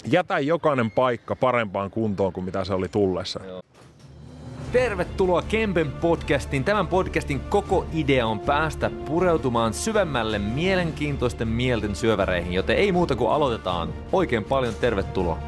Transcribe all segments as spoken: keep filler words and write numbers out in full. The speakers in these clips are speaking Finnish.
jätä jokainen paikka parempaan kuntoon kuin mitä se oli tullessa. Joo. Tervetuloa Kempen podcastiin. Tämän podcastin koko idea on päästä pureutumaan syvemmälle mielenkiintoisten mielten syöväreihin, joten ei muuta kuin aloitetaan. Oikein paljon tervetuloa.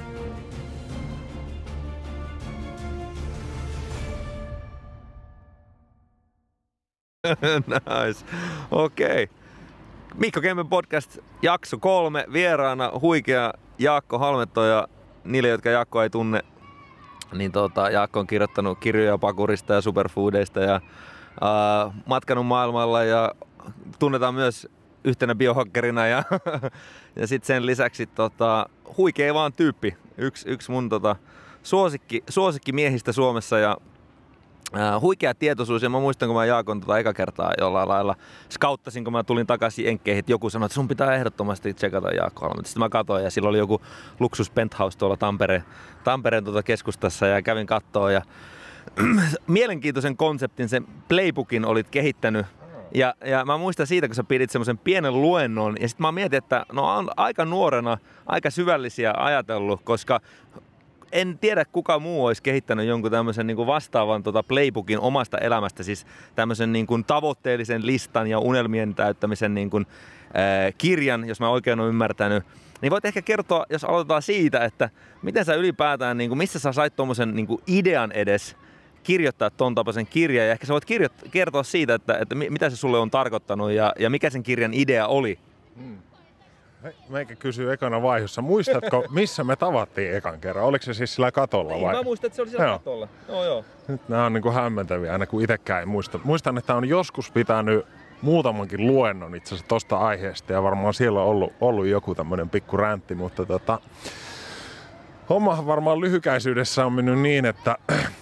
Nice. Okei. Okay. Mikko Kempen podcast jakso kolme. Vieraana huikea Jaakko Halmetto, ja niille, jotka Jaakko ei tunne, niin tota, Jaakko on kirjoittanut kirjoja pakurista ja superfoodeista ja uh, matkanut maailmalla ja tunnetaan myös yhtenä biohakkerina ja, ja sitten sen lisäksi tota, huikea vaan tyyppi. Yksi, yksi mun tota, suosikki, suosikkimiehistä Suomessa ja uh, huikea tietoisuus. Ja mä muistan, kun mä Jaakon tota eka kertaa jollain lailla skauttasin, kun mä tulin takaisin Jenkkeihin, että joku sanoi, että sun pitää ehdottomasti tsekata Jaakko Halmetto. Sitten mä katsoin ja sillä oli joku luksus penthouse tuolla Tampereen, Tampereen tuota keskustassa ja kävin kattoo ja mielenkiintoisen konseptin, sen playbookin olit kehittänyt. Ja, ja mä muistan siitä, kun sä pidit semmoisen pienen luennon ja sitten mä mietin, että no on aika nuorena, aika syvällisiä ajatellut, koska en tiedä, kuka muu olisi kehittänyt jonkun tämmöisen niin kuin vastaavan tota playbookin omasta elämästä, siis tämmöisen niin kuin tavoitteellisen listan ja unelmien täyttämisen niin kuin, ää, kirjan, jos mä oikein olen ymmärtänyt. Niin voit ehkä kertoa, jos aloitetaan siitä, että miten sä ylipäätään, niin kuin, missä sä sait tommosen niin kuin idean edes kirjoittaa ton tapaisen kirjan, ja ehkä sä voit kirjo- kertoa siitä, että, että mitä se sulle on tarkoittanut ja, ja mikä sen kirjan idea oli. Hmm. Meikä kysyy ekana vaiheessa, muistatko missä me tavattiin ekan kerran? Oliko se siis sillä katolla vai? Ei, mä muistan, että se oli sillä joo. katolla. Joo, joo. Nyt nämä on niin kuin hämmentäviä, aina kun itsekään ei muista. Muistan, että on joskus pitänyt muutamankin luennon itse asiassa tosta aiheesta ja varmaan siellä on ollut, ollut joku tämmöinen pikku räntti, mutta tota, hommahan varmaan lyhykäisyydessä on mennyt niin, että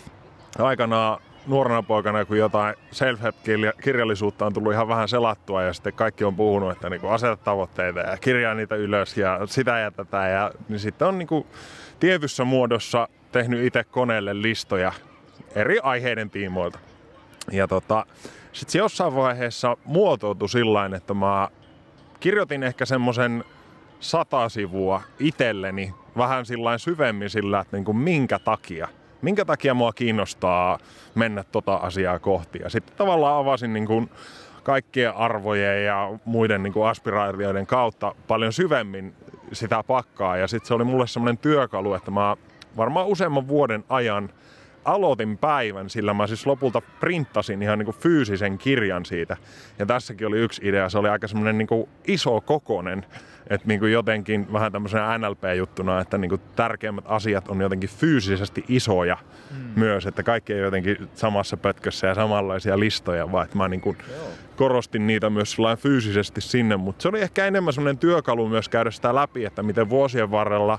aikanaan nuorena poikana, kun jotain self-help-kirjallisuutta on tullut ihan vähän selattua ja sitten kaikki on puhunut, että niinku aseta tavoitteita ja kirjaa niitä ylös ja sitä ja tätä. Ja, niin sitten on niinku tietyssä muodossa tehnyt itse koneelle listoja eri aiheiden tiimoilta. Ja tota, sitten se jossain vaiheessa muotoutui sillain, että mä kirjoitin ehkä semmoisen sata sivua itselleni vähän sillain syvemmin sillä, että niinku minkä takia. Minkä takia mua kiinnostaa mennä tota asiaa kohti. Ja sitten tavallaan avasin niin kuin kaikkien arvojen ja muiden niin kuin aspiraatioiden kautta paljon syvemmin sitä pakkaa. Ja sitten se oli mulle semmoinen työkalu, että mä varmaan useamman vuoden ajan aloitin päivän, sillä mä siis lopulta printtasin ihan niin kuin fyysisen kirjan siitä. Ja tässäkin oli yksi idea, se oli aika semmoinen niin kuin iso kokonen. Että niin kuin jotenkin vähän tämmöisenä N L P-juttuna, että niin kuin tärkeimmät asiat on jotenkin fyysisesti isoja mm. myös, että kaikki ei jotenkin samassa pötkössä ja samanlaisia listoja, vaan että mä niin kuin korostin niitä myös fyysisesti sinne, mutta se oli ehkä enemmän semmoinen työkalu myös käydä sitä läpi, että miten vuosien varrella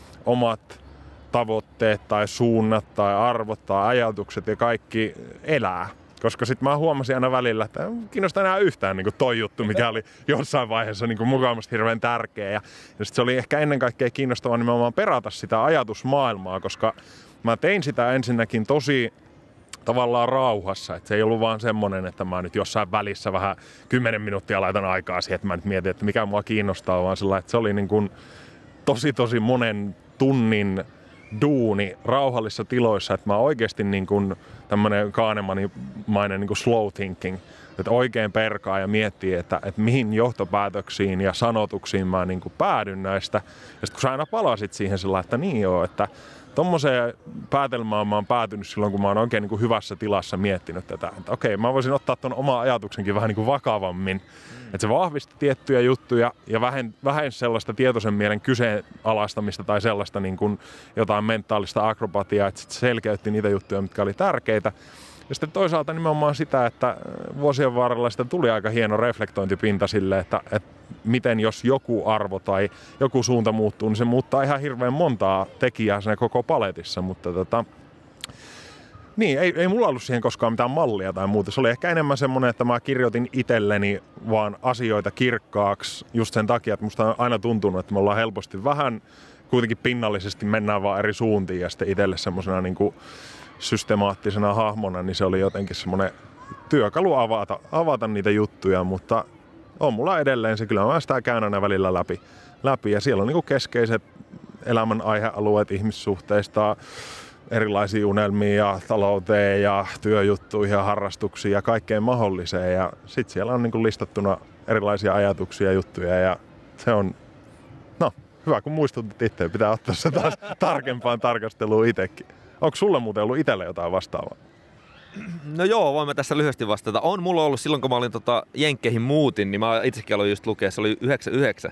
omat tavoitteet tai suunnat tai arvot tai ajatukset ja kaikki elää. Koska sit mä huomasin aina välillä, että ei kiinnosta enää yhtään niin kuin toi juttu, mikä oli jossain vaiheessa niin kuin mukavasti hirveän tärkeä. Ja, ja sit se oli ehkä ennen kaikkea kiinnostavaa nimenomaan perata sitä ajatusmaailmaa, koska mä tein sitä ensinnäkin tosi tavallaan rauhassa. Että se ei ollut vaan semmonen, että mä nyt jossain välissä vähän kymmenen minuuttia laitan aikaa siihen, että mä nyt mietin, että mikä mua kiinnostaa, vaan sillä, että se oli niin kuin tosi tosi monen tunnin duuni rauhallisissa tiloissa, että mä oikeasti niin kuin tämmönen Kahnemanimainen niin kuin slow thinking, että oikein perkaa ja miettii, että, että mihin johtopäätöksiin ja sanotuksiin mä niin kuin päädyn näistä. Ja sitten kun sä aina palasit siihen sillä, että niin joo, että tommoseen päätelmään mä oon päätynyt silloin, kun mä oon oikein niin kuin hyvässä tilassa miettinyt tätä. Että okei, mä voisin ottaa ton oman ajatuksenkin vähän niin kuin vakavammin. Mm. Että se vahvisti tiettyjä juttuja ja vähen, vähensi sellaista tietoisen mielen kyseenalaistamista tai sellaista niin kuin jotain mentaalista akrobatiaa, että se selkeytti niitä juttuja, mitkä oli tärkeitä. Ja sitten toisaalta nimenomaan sitä, että vuosien varrella sitä tuli aika hieno reflektointipinta sille, että, että miten jos joku arvo tai joku suunta muuttuu, niin se muuttaa ihan hirveän montaa tekijää siinä koko paletissa. Mutta tota, niin, ei, ei mulla ollut siihen koskaan mitään mallia tai muuta. Se oli ehkä enemmän semmoinen, että mä kirjoitin itselleni vaan asioita kirkkaaksi just sen takia, että musta on aina tuntunut, että me ollaan helposti vähän kuitenkin pinnallisesti mennään vaan eri suuntiin ja sitten itselle semmoisena niin kuin systemaattisena hahmona, niin se oli jotenkin semmoinen työkalu avata, avata niitä juttuja, mutta on mulla edelleen se, kyllä mä sitä käyn aina välillä läpi, läpi ja siellä on niinku keskeiset elämän aihealueet ihmissuhteista erilaisiin unelmiin ja talouteen ja työjuttuihin ja harrastuksiin ja kaikkeen mahdolliseen. Ja sitten siellä on niin kuin listattuna erilaisia ajatuksia ja juttuja ja se on, no hyvä kun muistutit itse, pitää ottaa se taas tarkempaan tarkasteluun itsekin. Onko sulle muuten ollut itselle jotain vastaavaa? No joo, voin mä tässä lyhyesti vastata. On mulla ollut silloin, kun mä olin tota Jenkkeihin muutin, niin mä itsekin aloin just lukea, se oli yhdeksänkymmentäyhdeksän.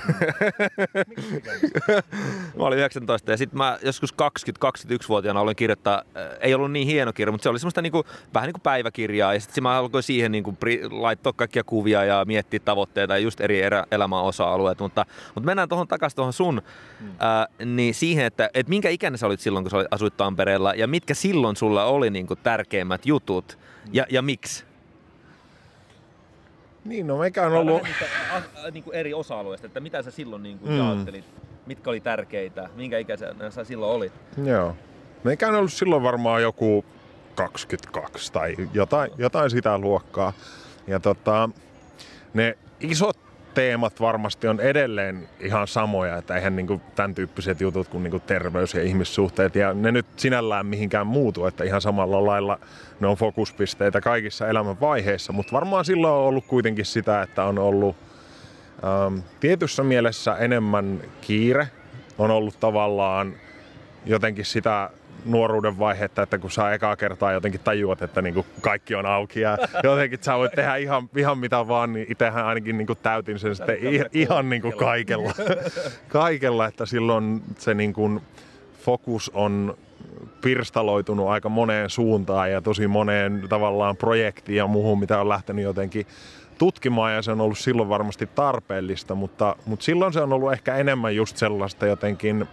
Mä olin yhdeksäntoista ja sitten mä joskus kaksikymmentä-kaksikymmentäyksivuotiaana aloin kirjoittaa, ei ollut niin hieno kirja, mutta se oli semmoista niinku, vähän niin kuin päiväkirjaa ja sitten mä alkoin siihen niinku laittaa kaikkia kuvia ja miettiä tavoitteita ja just eri erä, elämän osa-alueet, mutta, mutta mennään tuohon takaisin tuohon sun, hmm. ää, niin siihen, että et minkä ikäinen sä olit silloin, kun sä asuit Tampereella ja mitkä silloin sulla oli niinku tärkeimmät jutut ja, ja miksi? Niin, no meikä on ollut... Niitä, a, a, niin kuin eri osa-alueista, että mitä sä silloin niin kuin mm. jaottelit, mitkä oli tärkeitä, minkä ikäisenä sä silloin olit? Joo. Meikä on ollut silloin varmaan joku kaksikymmentäkaksi tai jotain, jotain sitä luokkaa. Ja tota, ne isot teemat varmasti on edelleen ihan samoja, että eihän niinku tämän tyyppiset jutut kuin niinku terveys ja ihmissuhteet ja ne nyt sinällään mihinkään muutu, että ihan samalla lailla ne on fokuspisteitä kaikissa elämän vaiheissa, mutta varmaan silloin on ollut kuitenkin sitä, että on ollut ähm, tietyssä mielessä enemmän kiire, on ollut tavallaan jotenkin sitä nuoruuden vaihetta, että kun sä ekaa kertaa jotenkin tajuat, että niinku kaikki on auki ja jotenkin sä voit tehdä ihan, ihan mitä vaan, niin itsehän ainakin niinku täytin sen sitten ihan niinku kaikella. kaikella, että silloin se niinku fokus on pirstaloitunut aika moneen suuntaan ja tosi moneen tavallaan projektiin ja muuhun, mitä on lähtenyt jotenkin tutkimaan ja se on ollut silloin varmasti tarpeellista, mutta, mutta silloin se on ollut ehkä enemmän just sellaista jotenkin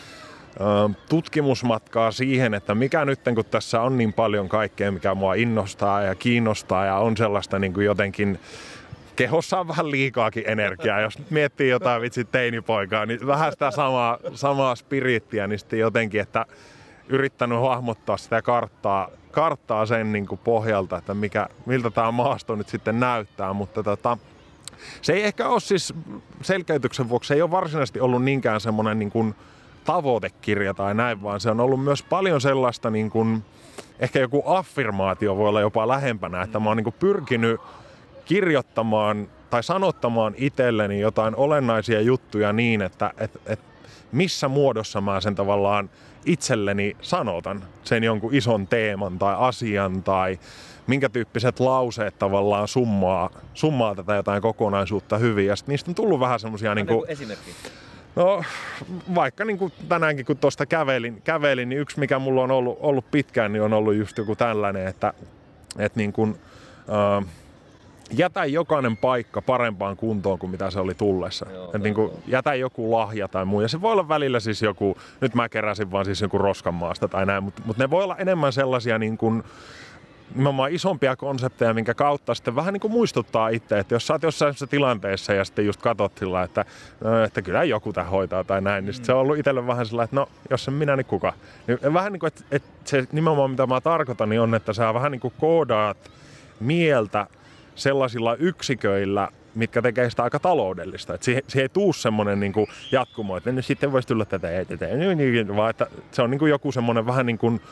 tutkimusmatkaa siihen, että mikä nyt, kun tässä on niin paljon kaikkea, mikä mua innostaa ja kiinnostaa ja on sellaista niin kuin jotenkin kehossa on vähän liikaakin energiaa. Jos nyt miettii jotain vitsi teinipoikaa, niin vähän sitä samaa, samaa spirittiä, niin sitten jotenkin, että yrittänyt hahmottaa sitä karttaa, karttaa sen niin kuin pohjalta, että mikä, miltä tämä maasto nyt sitten näyttää, mutta tota, se ei ehkä ole siis selkeytyksen vuoksi, se ei ole varsinaisesti ollut niinkään semmoinen niin kuin tavoitekirja tai näin, vaan se on ollut myös paljon sellaista, niin kuin, ehkä joku affirmaatio voi olla jopa lähempänä, että mä oon niin kuin pyrkinyt kirjoittamaan tai sanottamaan itselleni jotain olennaisia juttuja niin, että et, et missä muodossa mä sen tavallaan itselleni sanotan sen jonkun ison teeman tai asian tai minkä tyyppiset lauseet tavallaan summaa, summaa tätä jotain kokonaisuutta hyvin. Ja sit niistä on tullut vähän semmosia niinku... Esimerkki. No vaikka niin kuin tänäänkin kun tuosta kävelin, kävelin, niin yksi mikä mulla on ollut, ollut pitkään, niin on ollut just joku tällainen, että, että niin kuin, äh, jätä jokainen paikka parempaan kuntoon kuin mitä se oli tullessa. Joo, että niin kuin, jätä joku lahja tai muu. Ja se voi olla välillä siis joku, nyt mä keräsin vaan siis joku roskanmaasta tai näin, mutta, mutta ne voi olla enemmän sellaisia niin kuin, nimenomaan isompia konsepteja, minkä kautta sitten vähän niin kuin muistuttaa itse, että jos sä oot jossain tilanteessa ja sitten just katot sillä, että, no, että kyllä joku tämän hoitaa tai näin, niin sitten se on ollut itselle vähän sillä, että no, jos en minä, niin kuka? Niin vähän niin kuin, että, että se nimenomaan mitä mä tarkoitan, niin on, että sä vähän niin kuin koodaat mieltä sellaisilla yksiköillä, mitkä tekee sitä aika taloudellista. Että siihen, siihen ei tuu semmoinen niin kuin jatkumo, että nyt sitten voisi tulla tätä, tätä, vaan että se on niin kuin joku semmoinen vähän niin kuin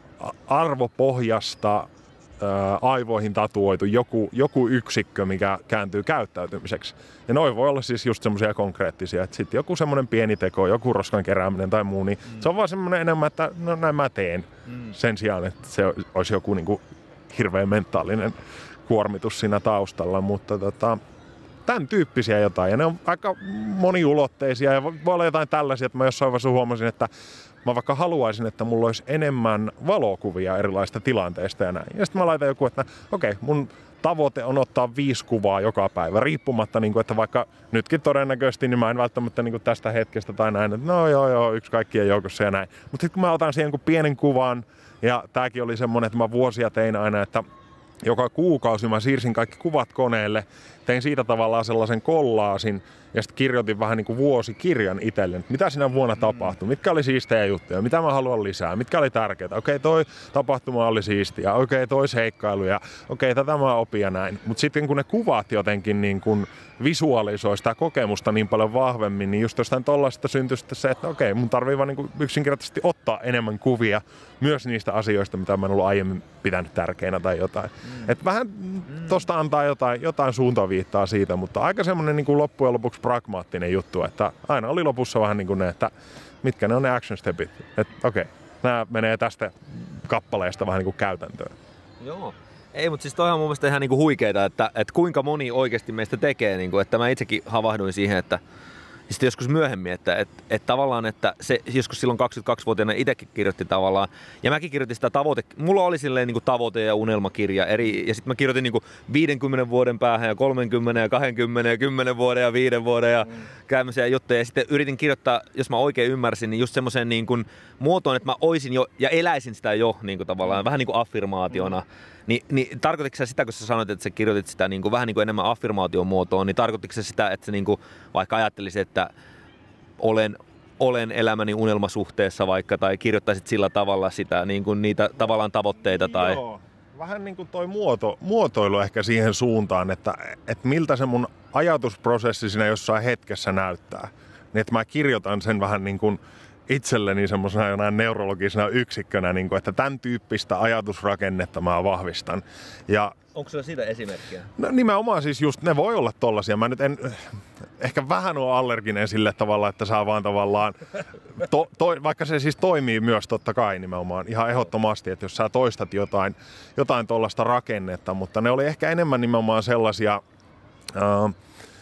arvopohjasta ää, aivoihin tatuoitu joku, joku yksikkö, mikä kääntyy käyttäytymiseksi. Ja noi voi olla siis just semmoisia konkreettisia, että sitten joku semmoinen pieni teko, joku roskan kerääminen tai muu, niin mm. se on vaan semmoinen enemmän, että no näin mä teen mm. sen sijaan, että se olisi joku niin kuin hirveän mentaalinen kuormitus siinä taustalla, mutta tota, tämän tyyppisiä jotain. Ja ne on aika moniulotteisia ja voi olla jotain tällaisia, että mä jossain vaiheessa huomasin, että mä vaikka haluaisin, että mulla olisi enemmän valokuvia erilaisista tilanteista ja näin. Ja sitten mä laitan joku, että okei, okay, mun tavoite on ottaa viisi kuvaa joka päivä, riippumatta, niin kuin, että vaikka nytkin todennäköisesti, niin mä en välttämättä niin kuin tästä hetkestä tai näin, että no joo joo, yksi kaikkien joukossa ja näin. Mutta sitten kun mä otan siihen kuin pienen kuvan, ja tääkin oli semmoinen, että mä vuosia tein aina, että joka kuukausi mä siirsin kaikki kuvat koneelle, tein siitä tavallaan sellaisen kollaasin, ja sitten kirjoitin vähän niin kuin vuosikirjan itselleni, mitä siinä vuonna tapahtui, mitkä oli siistejä juttuja, mitä mä haluan lisää, mitkä oli tärkeää. Okei, toi tapahtuma oli siistiä, okei, toi seikkailu ja okei, tätä mä opin ja näin. Mutta sitten kun ne kuvat jotenkin niin kun visualisoi sitä kokemusta niin paljon vahvemmin, niin just jostain tollaisesta syntyi sitten se, että okei, mun tarvii vaan niin kuin yksinkertaisesti ottaa enemmän kuvia myös niistä asioista, mitä mä en ollut aiemmin pitänyt tärkeinä tai jotain. Mm. Et vähän mm. tosta antaa jotain, jotain suuntaviittaa siitä, mutta aika semmoinen niin kuin loppujen lopuksi pragmaattinen juttu, että aina oli lopussa vähän niin kuin ne, että mitkä ne on ne action stepit. Että okei, nämä menee tästä kappaleesta vähän niin kuin käytäntöön. Joo. Ei, mutta siis toi on mun mielestä ihan niinku huikeeta, että, että kuinka moni oikeasti meistä tekee, niinku, että mä itsekin havahduin siihen, että sitten joskus myöhemmin, että, että, että tavallaan, että se joskus silloin kaksikymmentäkaksivuotiaana itsekin kirjoitti tavallaan, ja mäkin kirjoitin sitä tavoite, mulla oli silleen niin kuin tavoite ja unelmakirja eri, ja sitten mä kirjoitin niin kuin viidenkymmenen vuoden päähän ja kolmekymmentä ja kaksikymmentä ja kymmenen vuoden ja viiden vuoden ja mm. tämmöisiä juttuja, ja sitten yritin kirjoittaa, jos mä oikein ymmärsin, niin just semmoiseen niin kuin muotoon, että mä oisin jo, ja eläisin sitä jo niin kuin tavallaan, vähän niin kuin affirmaationa. Mm. Ni, niin tarkoititko sä sitä, kun sä sanoit, että sä kirjoitit sitä niin kuin, vähän niin kuin enemmän affirmaation muotoon, niin tarkoititko sä sitä, että sä niin kuin, vaikka ajattelisit, että olen, olen elämäni unelmasuhteessa vaikka, tai kirjoittaisit sillä tavalla sitä, niin kuin niitä tavallaan tavoitteita? Tai... Joo, vähän niin kuin toi muoto, muotoilu ehkä siihen suuntaan, että, että miltä se mun ajatusprosessi siinä jossain hetkessä näyttää. Niin että mä kirjoitan sen vähän niin kuin itselleni semmoisena jonain neurologisena yksikkönä, niin kuin, että tämän tyyppistä ajatusrakennetta mä vahvistan. Ja onko sulla siitä esimerkkiä? No nimenomaan siis just, ne voi olla tollasia. Mä nyt en ehkä vähän ole allerginen sille tavalla, että saa vaan tavallaan, to, to, vaikka se siis toimii myös totta kai nimenomaan ihan ehdottomasti, että jos sä toistat jotain, jotain tollaista rakennetta, mutta ne oli ehkä enemmän nimenomaan sellaisia Uh,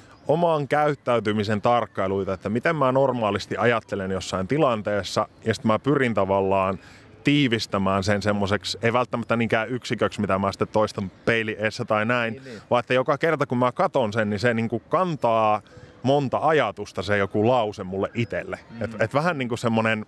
oman käyttäytymisen tarkkailuita, että miten mä normaalisti ajattelen jossain tilanteessa, ja sitten mä pyrin tavallaan tiivistämään sen semmoiseksi, ei välttämättä niinkään yksiköksi, mitä mä sitten toistan peili eessä tai näin, niin, niin. vaan että joka kerta kun mä katon sen, niin se niinku kantaa monta ajatusta se joku lause mulle itselle. Mm. Et, et vähän niinku semmonen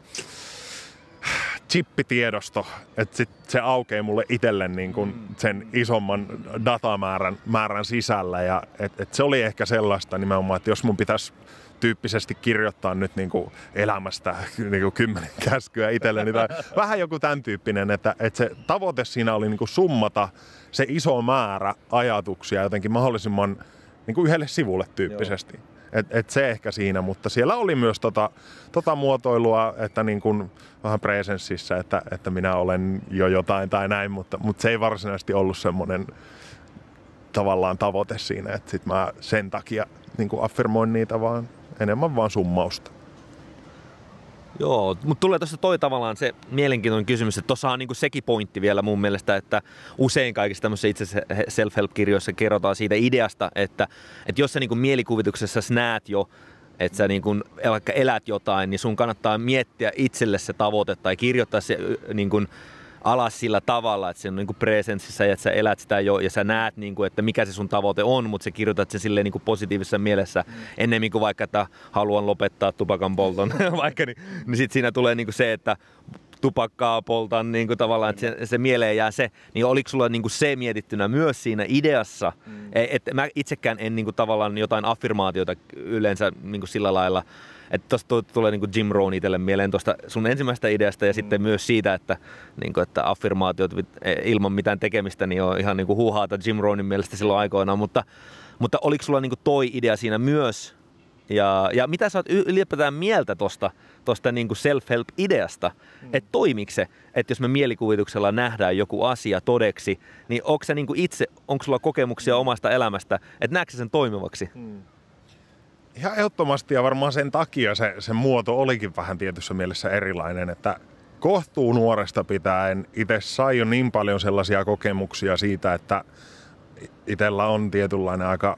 chippitiedosto, että sit se aukeaa mulle itselle niin kun mm. sen isomman datamäärän määrän sisällä. Ja et, et se oli ehkä sellaista nimenomaan, että jos mun pitäisi tyyppisesti kirjoittaa nyt niin kuin elämästä niin kuin kymmenen käskyä itselleni tai vähän joku tämän tyyppinen, että, että se tavoite siinä oli niin kuin summata se iso määrä ajatuksia jotenkin mahdollisimman niin kuin yhdelle sivulle tyyppisesti. Et, et se ehkä siinä, mutta siellä oli myös tota, tota muotoilua, että niin kuin vähän presenssissä, että, että minä olen jo jotain tai näin, mutta, mutta se ei varsinaisesti ollut semmoinen tavallaan tavoite siinä, että sit mä sen takia niin kuin affirmoin niitä vaan enemmän vaan summausta. Joo, mutta tulee tuossa toi tavallaan se mielenkiintoinen kysymys, että tuossa on niinku sekin pointti vielä mun mielestä, että usein kaikissa tämmöisissä itse self-help-kirjoissa kerrotaan siitä ideasta, että, että jos sä niinku mielikuvituksessa näet jo, että sä niinku vaikka elät jotain, niin sun kannattaa miettiä itselle se tavoite tai kirjoittaa se niinku alas sillä tavalla, että se on niinku presenssissä ja että sä elät sitä jo ja sä näet, niinku, että mikä se sun tavoite on, mutta sä kirjoitat sen silleen niinku positiivisessa mielessä mm. ennemmin kuin vaikka, että haluan lopettaa tupakan polton, vaikka, niin, niin sit siinä tulee niinku se, että tupakkaa poltan niinku tavallaan, että se, se mieleen jää se, niin oliko sulla niinku se mietittynä myös siinä ideassa, mm. että mä itsekään en niinku tavallaan jotain affirmaatiota yleensä niinku sillä lailla, että tuosta tulee niin kuin Jim Rohn itselle mieleen tuosta sun ensimmäisestä ideasta ja mm. sitten myös siitä, että, niin kuin, että affirmaatiot ilman mitään tekemistä niin on ihan niin kuin huuhaata Jim Rohnin mielestä silloin aikoinaan, mutta, mutta oliko sulla niin kuin toi idea siinä myös? Ja, ja mitä sä oot ylipäätään mieltä tuosta tosta niin kuin self-help-ideasta, mm. että toimiko se, että jos me mielikuvituksella nähdään joku asia todeksi, niin onko sä niin kuin itse, onko sulla kokemuksia omasta elämästä, että näetkö sen toimivaksi? Mm. Ihan ehdottomasti ja varmaan sen takia se, se muoto olikin vähän tietyssä mielessä erilainen, että kohtuu nuoresta pitäen itse sai jo niin paljon sellaisia kokemuksia siitä, että itsellä on tietynlainen aika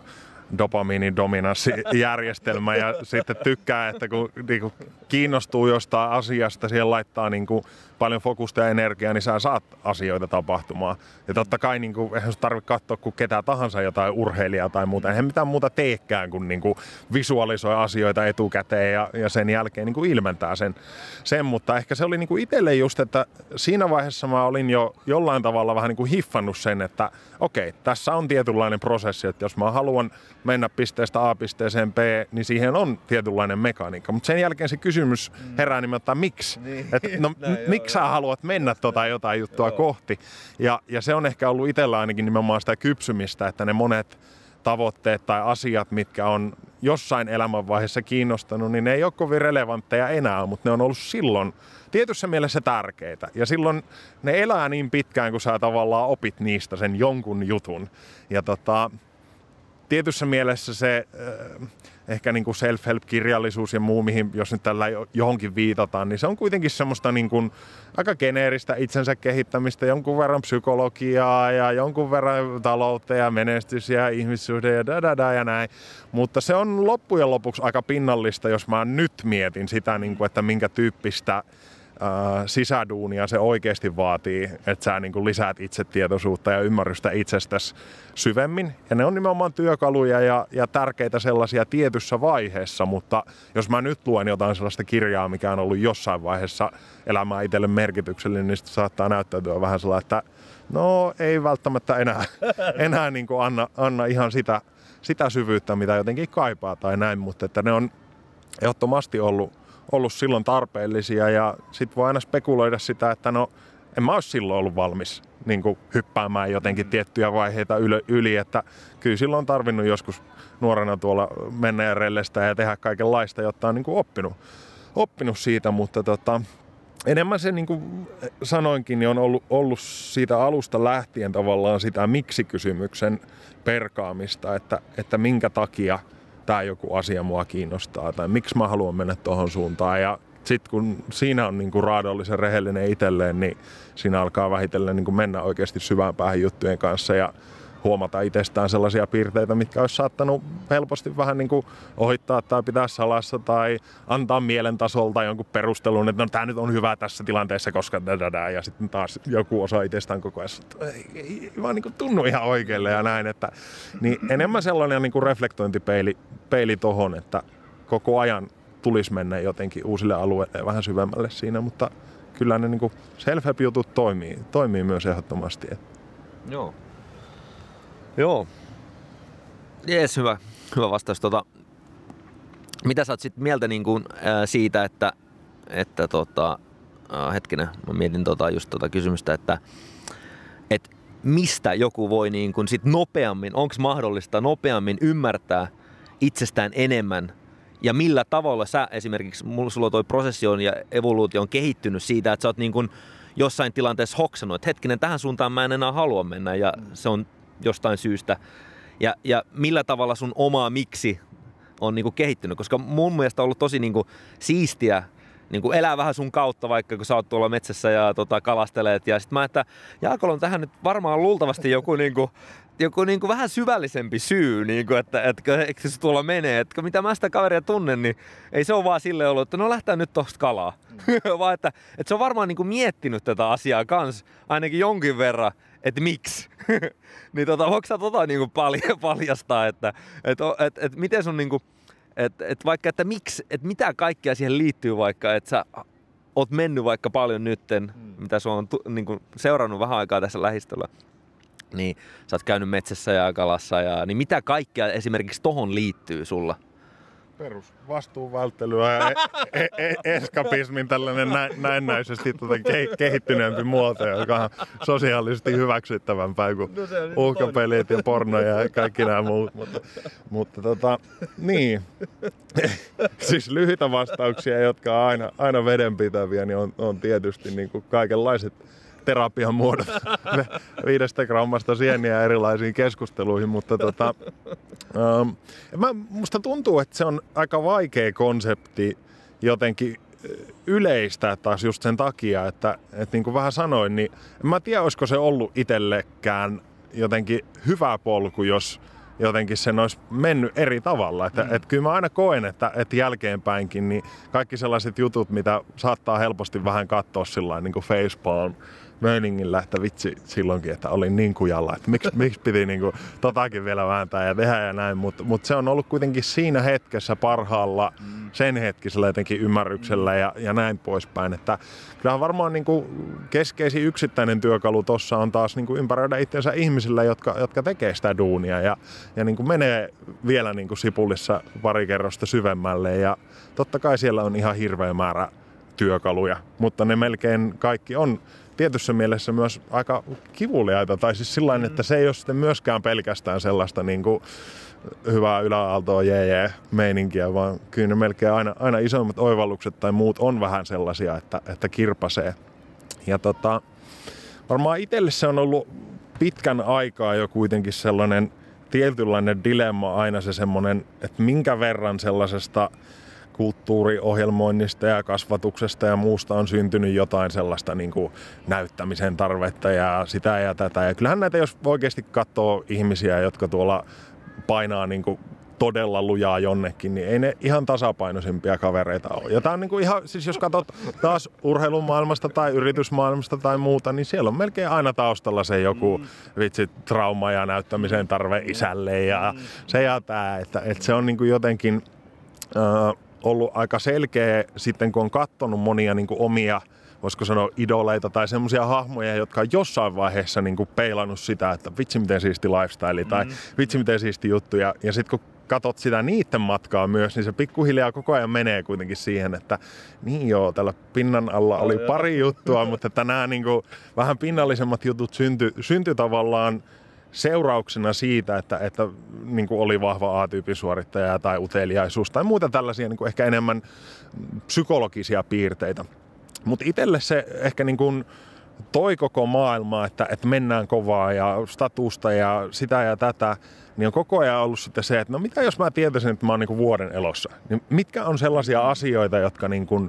dopamiinidominanssijärjestelmä ja sitten tykkää, että kun niinku kiinnostuu jostain asiasta, siihen laittaa niinku paljon fokusta ja energiaa, niin sä saat asioita tapahtumaan. Ja totta kai niinku, eihän tarvitse katsoa kuin ketä tahansa jotain urheilijaa tai muuta. Eihän mitään muuta teekään kuin niinku visualisoi asioita etukäteen ja, ja sen jälkeen niinku ilmentää sen, sen. Mutta ehkä se oli niinku itselle just, että siinä vaiheessa mä olin jo jollain tavalla vähän niinku hiffannut sen, että okei, tässä on tietynlainen prosessi, että jos mä haluan mennä pisteestä A pisteeseen B, niin siihen on tietynlainen mekaniikka. Mutta sen jälkeen se kysymys herää nimenomaan, miksi? Niin. Et, no, Näin, miksi joo, sä haluat mennä tota jotain juttua joo. kohti? Ja, ja se on ehkä ollut itsellä ainakin nimenomaan sitä kypsymistä, että ne monet tavoitteet tai asiat, mitkä on jossain elämänvaiheessa kiinnostanut, niin ne ei ole kovin relevantteja enää, mutta ne on ollut silloin tietyssä mielessä tärkeitä. Ja silloin ne elää niin pitkään, kun sä tavallaan opit niistä sen jonkun jutun. Ja tota, tietyssä mielessä se äh, ehkä niin kuin self-help-kirjallisuus ja muu, mihin jos nyt tällä johonkin viitataan, niin se on kuitenkin semmoista niin kuin aika geneeristä itsensä kehittämistä, jonkun verran psykologiaa ja jonkun verran taloutta ja menestys ja ihmissuhde ja da, da, da ja näin. Mutta se on loppujen lopuksi aika pinnallista, jos mä nyt mietin sitä, niin kuin, että minkä tyyppistä Uh, sisäduunia se oikeasti vaatii, että sä niin kuin lisäät itsetietoisuutta ja ymmärrystä itsestäsi syvemmin. Ja ne on nimenomaan työkaluja ja, ja tärkeitä sellaisia tietyssä vaiheessa, mutta jos mä nyt luen jotain sellaista kirjaa, mikä on ollut jossain vaiheessa elämää itselle merkityksellinen, niin sitten saattaa näyttäytyä vähän sellainen, että no ei välttämättä enää, enää niin kuin anna, anna ihan sitä, sitä syvyyttä, mitä jotenkin kaipaa tai näin, mutta että ne on ehdottomasti ollut ollut silloin tarpeellisia ja sit voi aina spekuloida sitä, että no en mä olisi silloin ollut valmis niin kuin hyppäämään jotenkin tiettyjä vaiheita yli, yli, että kyllä silloin on tarvinnut joskus nuorena tuolla mennä ja rellestä ja tehdä kaikenlaista, jotta on niin kuin oppinut, oppinut siitä, mutta tota, enemmän se niin kuin sanoinkin, niin on ollut, ollut siitä alusta lähtien tavallaan sitä miksi-kysymyksen perkaamista, että, että minkä takia tämä joku asia mua kiinnostaa tai miksi mä haluan mennä tuohon suuntaan. Ja sitten kun siinä on niinku raadollisen rehellinen itselleen, niin siinä alkaa vähitellen niinku mennä oikeasti syvään päähän juttujen kanssa ja huomata itsestään sellaisia piirteitä, mitkä olisi saattanut helposti vähän niinku ohittaa tai pitää salassa tai antaa mielentasolta jonkun perustelun, että no tämä nyt on hyvä tässä tilanteessa, koska dadada, ja sitten taas joku osa itsestään koko ajan, että ei, ei vaan niinku tunnu ihan oikealle ja näin, että niin enemmän sellainen niinku reflektointipeili peili tohon, että koko ajan tulisi mennä jotenkin uusille alueille ja vähän syvemmälle siinä, mutta kyllä ne niinku self-help-jutut toimii, toimii myös ehdottomasti. Joo. Joo. Jees, hyvä, hyvä vastaus. Tota, mitä sä oot sit mieltä niin kuin, ää, siitä, että, että tota, ää, hetkinen, mä mietin tota, just tota kysymystä, että et mistä joku voi niin kuin sit nopeammin, onko mahdollista nopeammin ymmärtää itsestään enemmän ja millä tavalla sä esimerkiksi, sulla toi prosessio ja evoluutio on kehittynyt siitä, että sä oot niin kuin jossain tilanteessa hoksannut, että hetkinen, tähän suuntaan mä en enää halua mennä ja se on jostain syystä. Ja, ja millä tavalla sun oma miksi on niinku kehittynyt, koska mun mielestä on ollut tosi niinku siistiä niinku elää vähän sun kautta, vaikka kun sä oot tuolla metsässä ja tota, kalasteleet. Ja sit mä, että Jaakolla on tähän nyt varmaan luultavasti joku, niinku, joku niinku vähän syvällisempi syy, niinku, että etkö, eikö se tuolla menee. Etkö, mitä mä sitä kaveria tunnen, niin ei se ole vaan silleen ollut, että no lähtää nyt tosta kalaa. Mm. vaan että, että se on varmaan niinku miettinyt tätä asiaa kans ainakin jonkin verran, että miksi. niin tota, voiko sä tota niinku palj- paljastaa, että et, et, et miten sun niinku, että et vaikka, että miksi, että mitä kaikkea siihen liittyy vaikka, että sä oot mennyt vaikka paljon nytten, hmm. mitä sua on tu, niinku, seurannut vähän aikaa tässä lähistöllä, niin sä oot käynyt metsässä ja kalassa, ja, niin mitä kaikkea esimerkiksi tohon liittyy sulla? Perus vastuun välttelyä ja e- e- eskapismin tällainen nä- näennäisesti tuota ke- kehittyneempi muoto, joka on sosiaalisesti hyväksyttävämpää kuin no uhkapelit ja porno ja kaikki nämä muut. Mutta, mutta tota, niin. siis lyhyitä vastauksia, jotka on aina, aina vedenpitäviä, niin on, on tietysti niin kuin kaikenlaiset terapian muodot viidestä grammasta sieniä erilaisiin keskusteluihin, mutta tota, um, mä, musta tuntuu, että se on aika vaikea konsepti jotenkin yleistää taas just sen takia, että, että niin kuin vähän sanoin, niin en mä tiedä, olisiko se ollut itsellekään jotenkin hyvä polku, jos jotenkin sen olisi mennyt eri tavalla. Että, mm. että kyllä mä aina koen, että, että jälkeenpäinkin niin kaikki sellaiset jutut, mitä saattaa helposti vähän katsoa sillain niin kuin facepalm meiningillä, että vitsi silloinkin, että olin niin kujalla, että miksi, miksi piti niinku totakin vielä vääntää ja tehdä ja näin, mutta mut se on ollut kuitenkin siinä hetkessä parhaalla mm. sen hetkisellä jotenkin ymmärryksellä ja, ja näin poispäin, että kyllähän varmaan niinku keskeisin yksittäinen työkalu tuossa on taas niinku ympäröidä itsensä ihmisillä, jotka, jotka tekee sitä duunia ja, ja niinku menee vielä niinku sipulissa pari kerrosta syvemmälle ja totta kai siellä on ihan hirveä määrä työkaluja, mutta ne melkein kaikki on tietyssä mielessä myös aika kivuliaita, tai siis sillain, että se ei ole sitten myöskään pelkästään sellaista niin kuin hyvää yläaaltoa jee jee meininkiä, vaan kyllä ne melkein aina, aina isommat oivallukset tai muut on vähän sellaisia, että, että kirpasee. Ja tota, varmaan itselle se on ollut pitkän aikaa jo kuitenkin sellainen tietynlainen dilemma aina se semmoinen, että minkä verran sellaisesta kulttuuriohjelmoinnista ja kasvatuksesta ja muusta on syntynyt jotain sellaista niin kuin näyttämisen tarvetta ja sitä ja tätä. Ja kyllähän näitä, jos oikeasti katsoo ihmisiä, jotka tuolla painaa niin kuin todella lujaa jonnekin, niin ei ne ihan tasapainoisimpia kavereita ole. Ja tää on niin kuin ihan, siis jos katsot taas urheilumaailmasta tai yritysmaailmasta tai muuta, niin siellä on melkein aina taustalla se joku mm. vitsi trauma ja näyttämisen tarve isälle ja mm. se ja tää, että, että se on niin kuin jotenkin äh, ollut aika selkeä sitten, kun on katsonut monia niin kuin omia, voisiko sanoa idoleita tai semmoisia hahmoja, jotka on jossain vaiheessa niin kuin peilannut sitä, että vitsi miten siisti lifestyle tai mm. vitsi miten siisti juttu. Ja, ja sitten kun katot sitä niiden matkaa myös, niin se pikkuhiljaa koko ajan menee kuitenkin siihen, että niin joo, tällä pinnan alla oli oh, pari joo. juttua, mutta että nämä niin kuin vähän pinnallisemmat jutut syntyi synty tavallaan seurauksena siitä, että, että niin kuin oli vahva A-tyypin suorittaja tai uteliaisuus tai muuta tällaisia niin kuin ehkä enemmän psykologisia piirteitä. Mutta itselle se ehkä niin kuin toi koko maailma, että, että mennään kovaa ja statusta ja sitä ja tätä, niin on koko ajan ollut sitten se, että no mitä jos mä tietäisin, että mä oon niin kuin vuoden elossa. Niin mitkä on sellaisia asioita, jotka niin kuin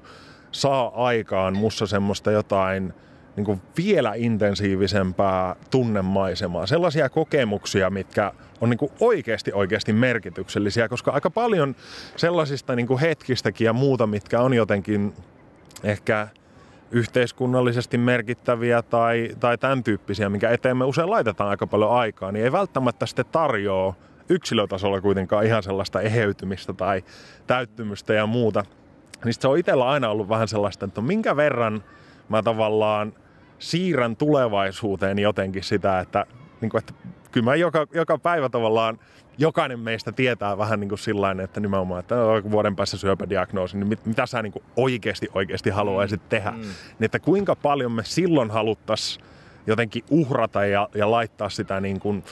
saa aikaan mussa semmoista jotain niin kuin vielä intensiivisempää tunnemaisemaa. Sellaisia kokemuksia, mitkä on niin kuin oikeasti oikeasti merkityksellisiä, koska aika paljon sellaisista niin kuin hetkistäkin ja muuta, mitkä on jotenkin ehkä yhteiskunnallisesti merkittäviä tai, tai tämän tyyppisiä, minkä eteen me usein laitetaan aika paljon aikaa, niin ei välttämättä sitten tarjoa yksilötasolla kuitenkaan ihan sellaista eheytymistä tai täyttymystä ja muuta. Niin se on itsellä aina ollut vähän sellaista, että minkä verran mä tavallaan siirrän tulevaisuuteen jotenkin sitä, että, niin kuin, että kyllä mä joka, joka päivä tavallaan, jokainen meistä tietää vähän niin kuin sillain, että nimenomaan, että vuoden päässä syöpädiagnoosi, niin mit, mitä sä niin kuin oikeasti oikeasti haluaisit tehdä. Mm. Niin että kuinka paljon me silloin haluttaisiin jotenkin uhrata ja, ja laittaa sitä niin kuin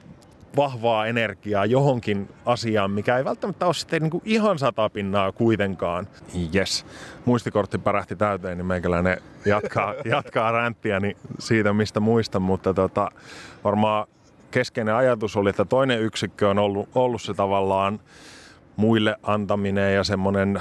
vahvaa energiaa johonkin asiaan, mikä ei välttämättä ole sitten niin kuin ihan satapinnaa kuitenkaan. Jes, muistikortti pärähti täyteen, niin meikäläinen jatkaa, jatkaa ränttiäni siitä, mistä muistan, mutta tota, varmaan keskeinen ajatus oli, että toinen yksikkö on ollut, ollut se tavallaan muille antaminen ja semmoinen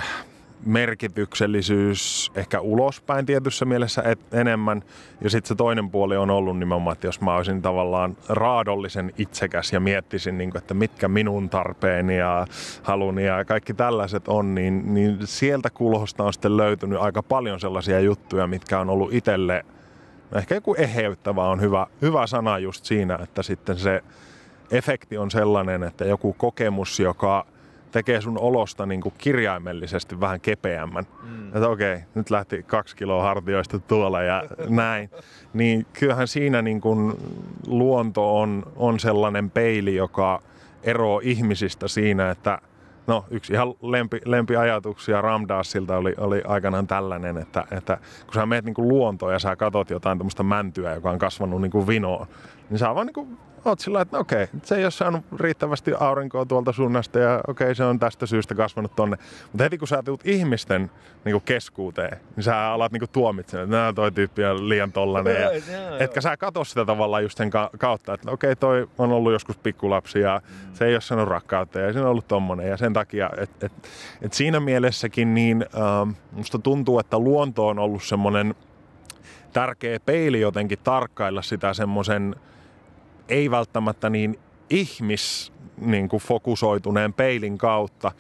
merkityksellisyys ehkä ulospäin tietyssä mielessä et, enemmän. Ja sitten se toinen puoli on ollut nimenomaan, että jos mä olisin tavallaan raadollisen itsekäs ja miettisin, niin kuin, että mitkä minun tarpeeni ja haluni ja kaikki tällaiset on, niin, niin sieltä kulhosta on sitten löytynyt aika paljon sellaisia juttuja, mitkä on ollut itselle, ehkä joku eheyttävä on hyvä, hyvä sana just siinä, että sitten se efekti on sellainen, että joku kokemus, joka tekee sun olosta niin kuin kirjaimellisesti vähän kepeämmän. Mm. Että okei, nyt lähti kaksi kiloa hartioista tuolla ja näin. Niin kyllähän siinä niin kuin luonto on, on sellainen peili, joka eroaa ihmisistä siinä, että no yksi ihan lempi, lempiajatuksia Ram Dassilta oli, oli aikanaan tällainen, että, että kun sä meet niin kuin luontoon ja sä katot jotain tämmöistä mäntyä, joka on kasvanut niin kuin vinoon, niin sä vaan niin kuin oot sillä, että okei, se ei ole saanut riittävästi aurinkoa tuolta suunnasta ja okei, se on tästä syystä kasvanut tonne. Mutta heti kun sä tulet ihmisten niin kuin keskuuteen, niin sä alat niin kuin tuomitsemaan, että nää toi tyyppi on liian tollanen. Ja, etkä sä katso sitä tavallaan just sen kautta, että okei, toi on ollut joskus pikkulapsi ja mm. se ei ole sanonut rakkautta ja se on ollut tommonen. Ja sen takia, että et, et siinä mielessäkin niin ähm, musta tuntuu, että luonto on ollut semmonen tärkeä peili jotenkin tarkkailla sitä semmoisen ei välttämättä niin ihmis niin kuin fokusoituneen peilin kautta,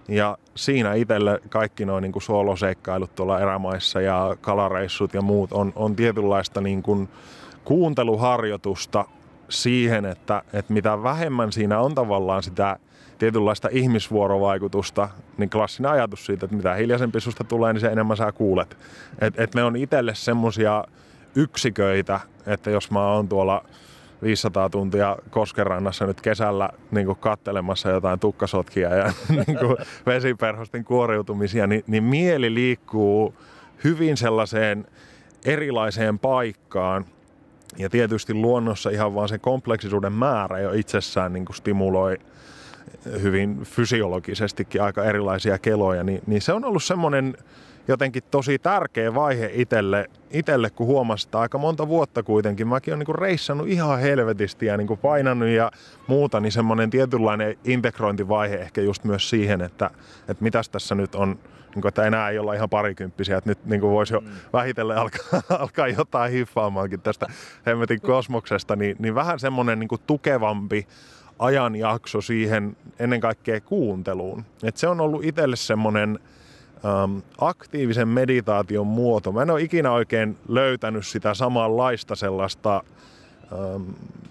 Ja siinä itselle kaikki nuo niin sooloseikkailut tuolla erämaissa ja kalareissut ja muut on, on tietynlaista niin kuin kuunteluharjoitusta siihen, että, että mitä vähemmän siinä on tavallaan sitä tietynlaista ihmisvuorovaikutusta, niin klassinen ajatus siitä, että mitä hiljaisempi susta tulee, niin se enemmän sä kuulet. Että et ne on itselle semmosia yksiköitä, että jos mä oon tuolla viisisataa tuntia Koskenrannassa nyt kesällä niin kuin kattelemassa jotain tukkasotkia ja niin kuin vesiperhosten kuoriutumisia, niin, niin mieli liikkuu hyvin sellaiseen erilaiseen paikkaan. Ja tietysti luonnossa ihan vaan se kompleksisuuden määrä jo itsessään niin kuin stimuloi hyvin fysiologisestikin aika erilaisia keloja, niin, niin se on ollut semmoinen jotenkin tosi tärkeä vaihe itselle, itselle kun huomasin, että aika monta vuotta kuitenkin. Mäkin olen niin kuin reissannut ihan helvetisti ja niin kuin painanut ja muuta, niin semmoinen tietynlainen integrointivaihe ehkä just myös siihen, että, että mitäs tässä nyt on, niin kuin, että enää ei olla ihan parikymppisiä, että nyt niin kuin voisi jo mm. vähitellen alkaa, alkaa jotain hiffaamaankin tästä hemmetin kosmoksesta, niin, niin vähän semmoinen niin kuin tukevampi ajanjakso siihen ennen kaikkea kuunteluun. Et se on ollut itselle semmoinen äm, aktiivisen meditaation muoto. Mä en ole ikinä oikein löytänyt sitä samanlaista sellaista äm,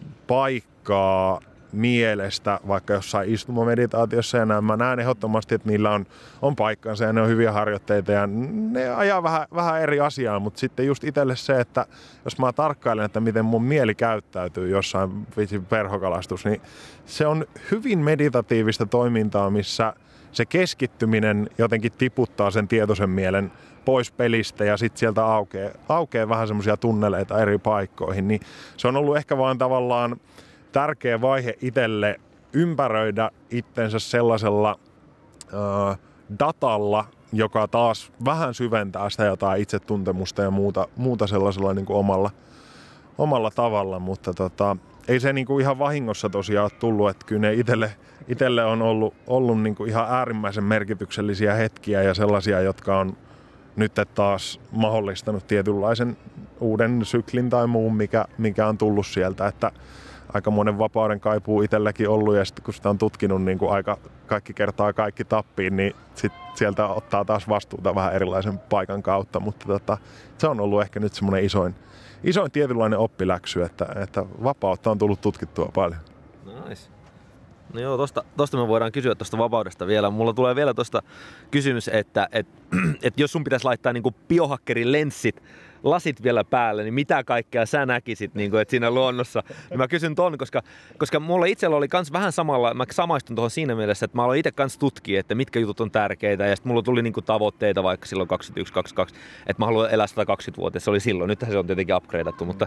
paikkaa mielestä, vaikka jossain istumameditaatiossa ja näin. Mä näen ehdottomasti, että niillä on, on paikkansa ja ne on hyviä harjoitteita ja ne ajaa vähän, vähän eri asiaa, mutta sitten just itselle se, että jos mä tarkkailen, että miten mun mieli käyttäytyy jossain perhokalastus, niin se on hyvin meditatiivista toimintaa, missä se keskittyminen jotenkin tiputtaa sen tietoisen mielen pois pelistä ja sitten sieltä aukeaa, aukeaa vähän semmoisia tunneleita eri paikkoihin, niin se on ollut ehkä vaan tavallaan tärkeä vaihe itselle ympäröidä itsensä sellaisella äh, datalla, joka taas vähän syventää sitä jotain itsetuntemusta ja muuta, muuta sellaisella niin kuin omalla, omalla tavalla, mutta tota, ei se niin kuin ihan vahingossa tosiaan ole tullut, että kyllä ne itselle, itselle on ollut, ollut niin kuin ihan äärimmäisen merkityksellisiä hetkiä ja sellaisia, jotka on nyt taas mahdollistanut tietynlaisen uuden syklin tai muun, mikä, mikä on tullut sieltä, että aika monen vapauden kaipuu itselläkin ollut ja sitten kun sitä on tutkinut niin kuin aika kaikki kertaa kaikki tappiin, niin sit sieltä ottaa taas vastuuta vähän erilaisen paikan kautta, mutta tota, se on ollut ehkä nyt semmoinen isoin, isoin tietynlainen oppiläksy, että, että vapautta on tullut tutkittua paljon. Nice. No joo, tosta, tosta me voidaan kysyä tuosta vapaudesta vielä. Mulla tulee vielä tuosta kysymys, että et, et jos sun pitäisi laittaa niinku biohakkerin lenssit, lasit vielä päälle, niin mitä kaikkea sä näkisit niin kuin, että siinä luonnossa? Niin mä kysyn ton, koska, koska mulla itsellä oli kans vähän samalla, mä samaistun tuohon siinä mielessä, että mä aloin itse kanssa tutkia, että mitkä jutut on tärkeitä, ja sitten mulla tuli niin kuin tavoitteita vaikka silloin kaksikymmentäyksi kaksikymmentäkaksi, että mä haluan elää sata kaksikymmentä-vuotias, se oli silloin, nyt se on tietenkin upgradeattu, mutta,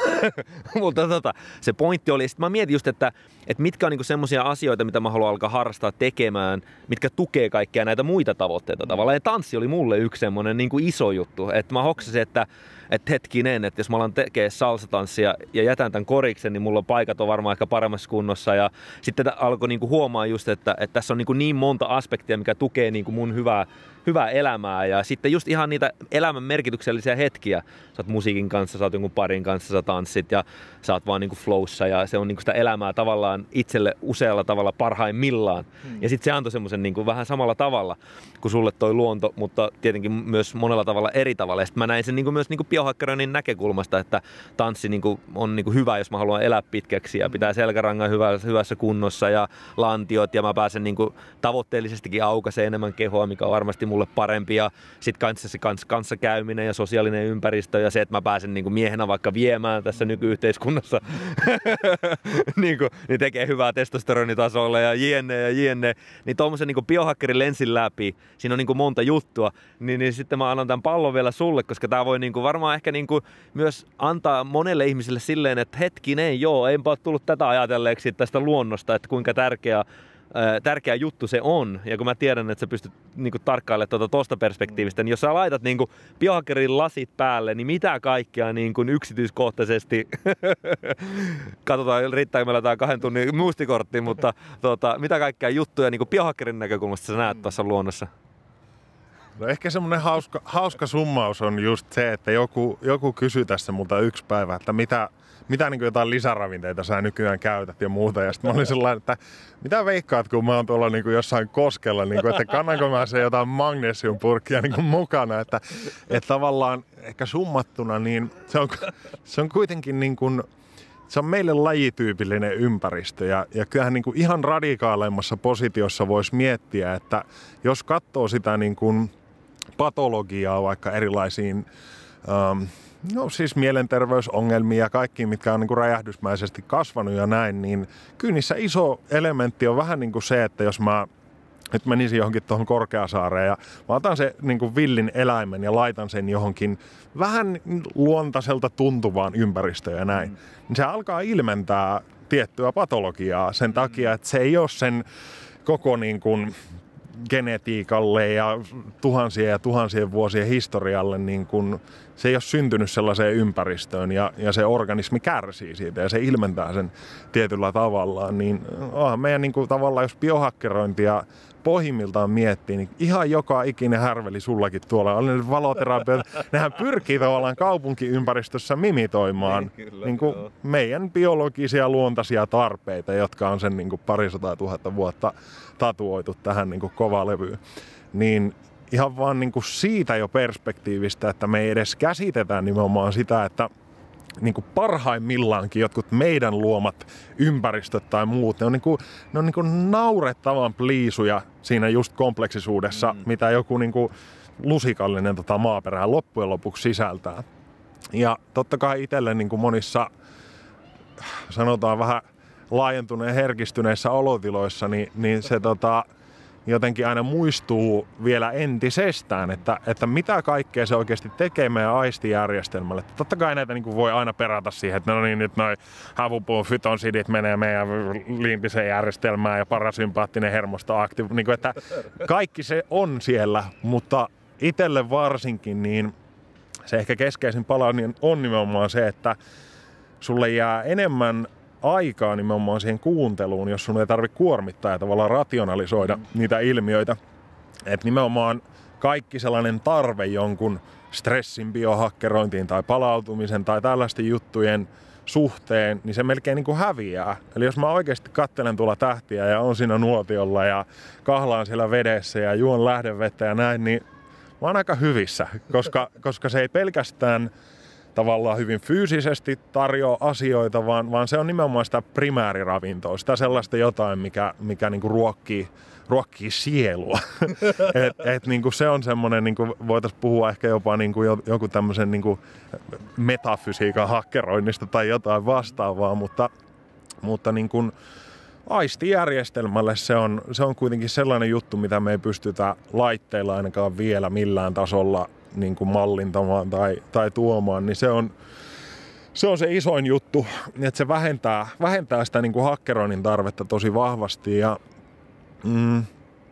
mutta tota, se pointti oli, sitten mä mietin just, että, että mitkä on niin kuin semmosia asioita, mitä mä haluan alkaa harrastaa tekemään, mitkä tukee kaikkia näitä muita tavoitteita tavallaan, ja tanssi oli mulle yksi semmoinen niin kuin iso juttu, että mä hoksasin, että että hetkinen, että jos mä alan tekemään salsatanssia ja jätän tämän koriksen, niin mulla on paikat on varmaan ehkä paremmassa kunnossa. Ja sitten alkoi niinku huomaa just, että, että tässä on niinku niin monta aspektia, mikä tukee niinku mun hyvää, hyvää elämää. Ja sitten just ihan niitä elämän merkityksellisiä hetkiä. Sä oot musiikin kanssa, sä oot jonkun parin kanssa, sä tanssit ja sä oot vaan niinku flowssa. Ja se on niinku sitä elämää tavallaan itselle usealla tavalla parhaimmillaan. Hmm. Ja sitten se antoi semmoisen niinku vähän samalla tavalla kuin sulle toi luonto, mutta tietenkin myös monella tavalla eri tavalla. Ja sitten mä näin sen niinku myös niinku biohakkeroinnin näkökulmasta, että tanssi niinku on niinku hyvä, jos mä haluan elää pitkäksi ja pitää selkärangan hyvässä, hyvässä kunnossa ja lantiot ja mä pääsen niinku tavoitteellisestikin aukaisee enemmän kehoa, mikä on varmasti mulle parempi ja sit kanssa, kanssa, kanssa käyminen ja sosiaalinen ympäristö ja se, että mä pääsen niinku miehenä vaikka viemään tässä nykyyhteiskunnassa niinku, niin tekee hyvää testosteronitasolla ja jne ja jne, niin tommosen niinku biohakkerin lensin läpi, siinä on niinku monta juttua, niin, niin sitten mä annan tämän pallon vielä sulle, koska tää voi niinku varmaan ehkä niinku myös antaa monelle ihmiselle silleen, että hetkinen, joo, enpä ole tullut tätä ajatelleeksi tästä luonnosta, että kuinka tärkeä, ää, tärkeä juttu se on. Ja kun mä tiedän, että sä pystyt niinku tarkkailemaan tuota tosta perspektiivistä, niin jos sä laitat niinku biohakkerin lasit päälle, niin mitä kaikkea niinku yksityiskohtaisesti, katsotaan riittääkö meillä tää kahden tunnin muistikortti, mutta tota, mitä kaikkea juttuja niinku biohakkerin näkökulmasta sä näet tuossa luonnossa? No ehkä semmoinen hauska, hauska summaus on just se, että joku, joku kysyi tässä multa yksi päivä, että mitä, mitä niin kuin jotain lisäravinteita sä nykyään käytät ja muuta. Ja sitten mä olin sellainen, että mitä veikkaat, kun mä oon tuolla niin kuin jossain koskella, niin kuin, että kannanko mä se jotain magnesiumpurkkia niin kuin mukana. Että, että tavallaan ehkä summattuna, niin se on, se on kuitenkin niin kuin, se on meille lajityypillinen ympäristö ja, ja kyllähän niin kuin ihan radikaaleimmassa positiossa voisi miettiä, että jos katsoo sitä niin kuin patologiaa vaikka erilaisiin ähm, no siis mielenterveysongelmia ja kaikki, mitkä on niin kuin räjähdysmäisesti kasvanut ja näin, niin kyllä niissä iso elementti on vähän niin kuin se, että jos mä nyt menisin johonkin tuohon Korkeasaareen ja mä otan se niin kuin villin eläimen ja laitan sen johonkin vähän luontaiselta tuntuvaan ympäristöön ja näin, mm. niin se alkaa ilmentää tiettyä patologiaa sen takia, että se ei ole sen koko niin kuin genetiikalle ja tuhansien ja tuhansien vuosien historialle, niin kun se ei ole syntynyt sellaiseen ympäristöön ja, ja se organismi kärsii siitä ja se ilmentää sen tietyllä tavallaan, niin oh, meidän niin kuin, tavallaan jos biohakkerointia pohjimmiltaan miettii, niin ihan joka ikinen härveli sullakin tuolla, oli nyt valoterapeutit, nehän pyrkii tavallaan kaupunkiympäristössä mimitoimaan niin, kyllä, niin kuin meidän biologisia luontaisia tarpeita, jotka on sen niin kuin parisataa tuhatta vuotta tatuoitu tähän niin kuin kovalevyyn. Niin ihan vaan niin kuin siitä jo perspektiivistä, että me ei edes käsitetään nimenomaan sitä, että niin kuin parhaimmillaankin jotkut meidän luomat ympäristöt tai muut, ne on, niin kuin, ne on niin kuin naurettavan pliisuja siinä just kompleksisuudessa, mm. mitä joku niin kuin lusikallinen tota maaperää loppujen lopuksi sisältää. Ja totta kai itselle niin kuin monissa, sanotaan vähän laajentuneen herkistyneissä olotiloissa, niin, niin se tota, jotenkin aina muistuu vielä entisestään, että, että mitä kaikkea se oikeasti tekee meidän aistijärjestelmälle. Totta kai näitä niin kuin voi aina perata siihen, että no niin, nyt noi havupuun fytonsidit menee meidän liimpiseen järjestelmään ja parasympaattinen hermosto aktiivinen. Niin kuin, että kaikki se on siellä, mutta itselle varsinkin niin se ehkä keskeisin pala on nimenomaan se, että sulle jää enemmän aikaa nimenomaan siihen kuunteluun, jos sun ei tarvitse kuormittaa ja tavallaan rationalisoida mm. niitä ilmiöitä. Että nimenomaan kaikki sellainen tarve jonkun stressin biohakkerointiin tai palautumisen tai tällaisten juttujen suhteen, niin se melkein niin kuin häviää. Eli jos mä oikeasti katselen tuolla tähtiä ja on siinä nuotiolla ja kahlaan siellä vedessä ja juon lähdevettä ja näin, niin mä oon aika hyvissä, koska, koska se ei pelkästään tavallaan hyvin fyysisesti tarjoaa asioita, vaan, vaan se on nimenomaan sitä primääriravintoa, sitä sellaista jotain, mikä, mikä niinku ruokkii, ruokkii sielua. et, et niinku se on semmoinen, niinku voitaisiin puhua ehkä jopa niinku joku tämmöisen niinku metafysiikan hakkeroinnista tai jotain vastaavaa, mutta, mutta niinku aistijärjestelmälle se on, se on kuitenkin sellainen juttu, mitä me ei pystytä laitteilla ainakaan vielä millään tasolla niin kuin mallintamaan tai, tai tuomaan, niin se on, se on se isoin juttu, että se vähentää, vähentää sitä niin kuin hakkeroinnin tarvetta tosi vahvasti ja mm,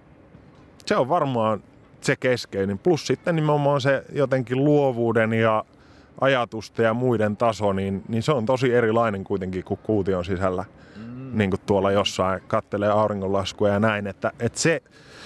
se on varmaan se keskeinen. Plus sitten nimenomaan se jotenkin luovuuden ja ajatusten ja muiden taso, niin, niin se on tosi erilainen kuitenkin kuin kuution sisällä, mm. niin kuin tuolla jossain kattelee auringonlaskua ja näin, että, että se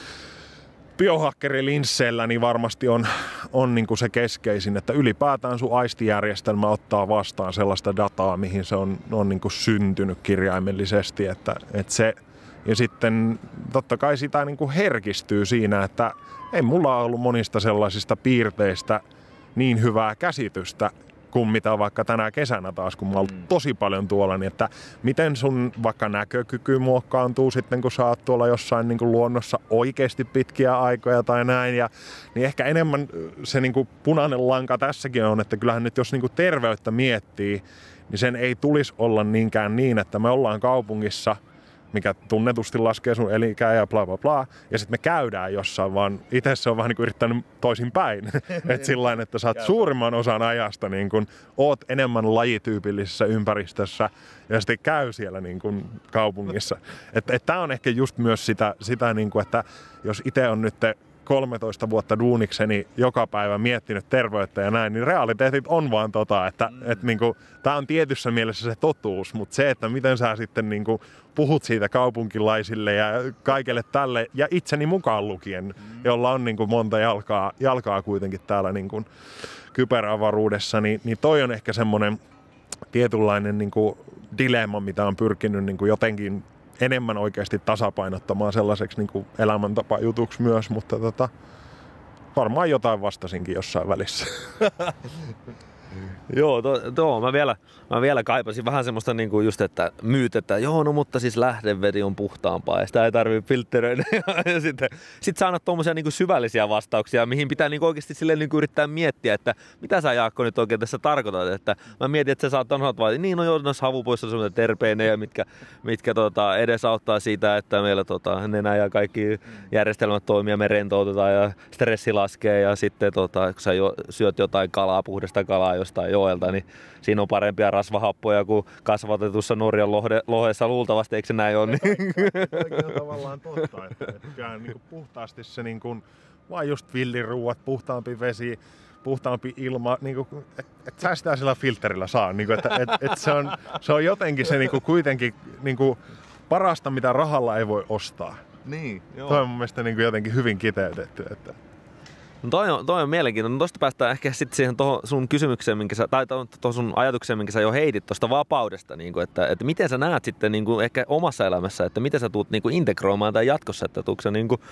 biohakkerilinssellä niin varmasti on, on niin kuin se keskeisin, että ylipäätään sun aistijärjestelmä ottaa vastaan sellaista dataa, mihin se on, on niin kuin syntynyt kirjaimellisesti. Että, että se, ja sitten totta kai sitä niin kuin herkistyy siinä, että ei mulla ollut monista sellaisista piirteistä niin hyvää käsitystä kuin mitä vaikka tänä kesänä taas, kun mä oon mm. tosi paljon tuolla, niin että miten sun vaikka näkökyky muokkaantuu sitten, kun sä oot tuolla jossain niin kuin luonnossa oikeasti pitkiä aikoja tai näin, ja niin ehkä enemmän se niin kuin punainen lanka tässäkin on, että kyllähän nyt jos niin kuin terveyttä miettii, niin sen ei tulisi olla niinkään niin, että me ollaan kaupungissa, mikä tunnetusti laskee sun elinkää ja bla bla bla, ja sitten me käydään jossain, vaan itse se on vähän niin kuin yrittänyt toisinpäin. Että sillain, että sä oot suurimman osan ajasta niin kun oot enemmän lajityypillisessä ympäristössä ja sitten käy siellä niin kun kaupungissa. Että et tää on ehkä just myös sitä, sitä niin kun, että jos itse on nyt kolmetoista vuotta duunikseni joka päivä miettinyt terveyttä ja näin, niin realiteetit on vaan tota, että mm. et niinku, tää on tietyssä mielessä se totuus, mutta se, että miten sä sitten niinku puhut siitä kaupunkilaisille ja kaikelle tälle, ja itseni mukaan lukien, mm. jolla on niinku monta jalkaa, jalkaa kuitenkin täällä niinku kyberavaruudessa, niin, niin toi on ehkä semmoinen tietynlainen niinku dilemma, mitä on pyrkinyt niinku jotenkin enemmän oikeasti tasapainottamaan sellaiseksi niin kuin elämäntapajutuksi myös, mutta tota, varmaan jotain vastasinkin jossain välissä. Joo, to, to, mä, vielä, mä vielä kaipasin vähän semmoista niinku just, että myyt, että joo, no mutta siis lähdevesi on puhtaampaa ja sitä ei tarvitse filtteröidä. Ja sitten sit sä annat tommosia niinku syvällisiä vastauksia, mihin pitää niinku oikeasti silleen niinku yrittää miettiä, että mitä sä Jaakko nyt oikein tässä tarkoitat. Että mä mietin, että sä saat sanoa vaan, niin no joo, noissa havupoissa on semmoisia terpeinejä, mitkä, mitkä tota, edesauttaa siitä, että meillä tota, nenä ja kaikki järjestelmät toimii ja me rentoutetaan ja stressi laskee ja sitten tota, kun sä jo, syöt jotain kalaa, puhdasta kalaa jostain joelta, niin siinä on parempia rasvahappoja kuin kasvatetussa Norjan lohde, lohessa luultavasti, eikö se näin ole? Niin? On tavallaan totta, että, että kyllähän niin kuin puhtaasti se niin kuin, vaan just villiruuat, puhtaampi vesi, puhtaampi ilma, niin kuin, että et sä sitä sillä filterillä saa, niin kuin, että et, et se, on, se on jotenkin se niin kuin, kuitenkin niin kuin, parasta, mitä rahalla ei voi ostaa. Niin, joo. Toi on mun mielestä niin kuin jotenkin hyvin kiteytetty. Että No toi on, toi on mielenkiintoinen. Tuosta päästään ehkä sitten siihen tohon sun kysymykseen, minkä sä, tai tuohon sun ajatukseen, minkä sä jo heitit tuosta vapaudesta, niin kuin, että, että miten sä näet sitten niin kuin ehkä omassa elämässä, että miten sä tuut niin kuin integroimaan tai jatkossa, että tuutko sä niin kuin,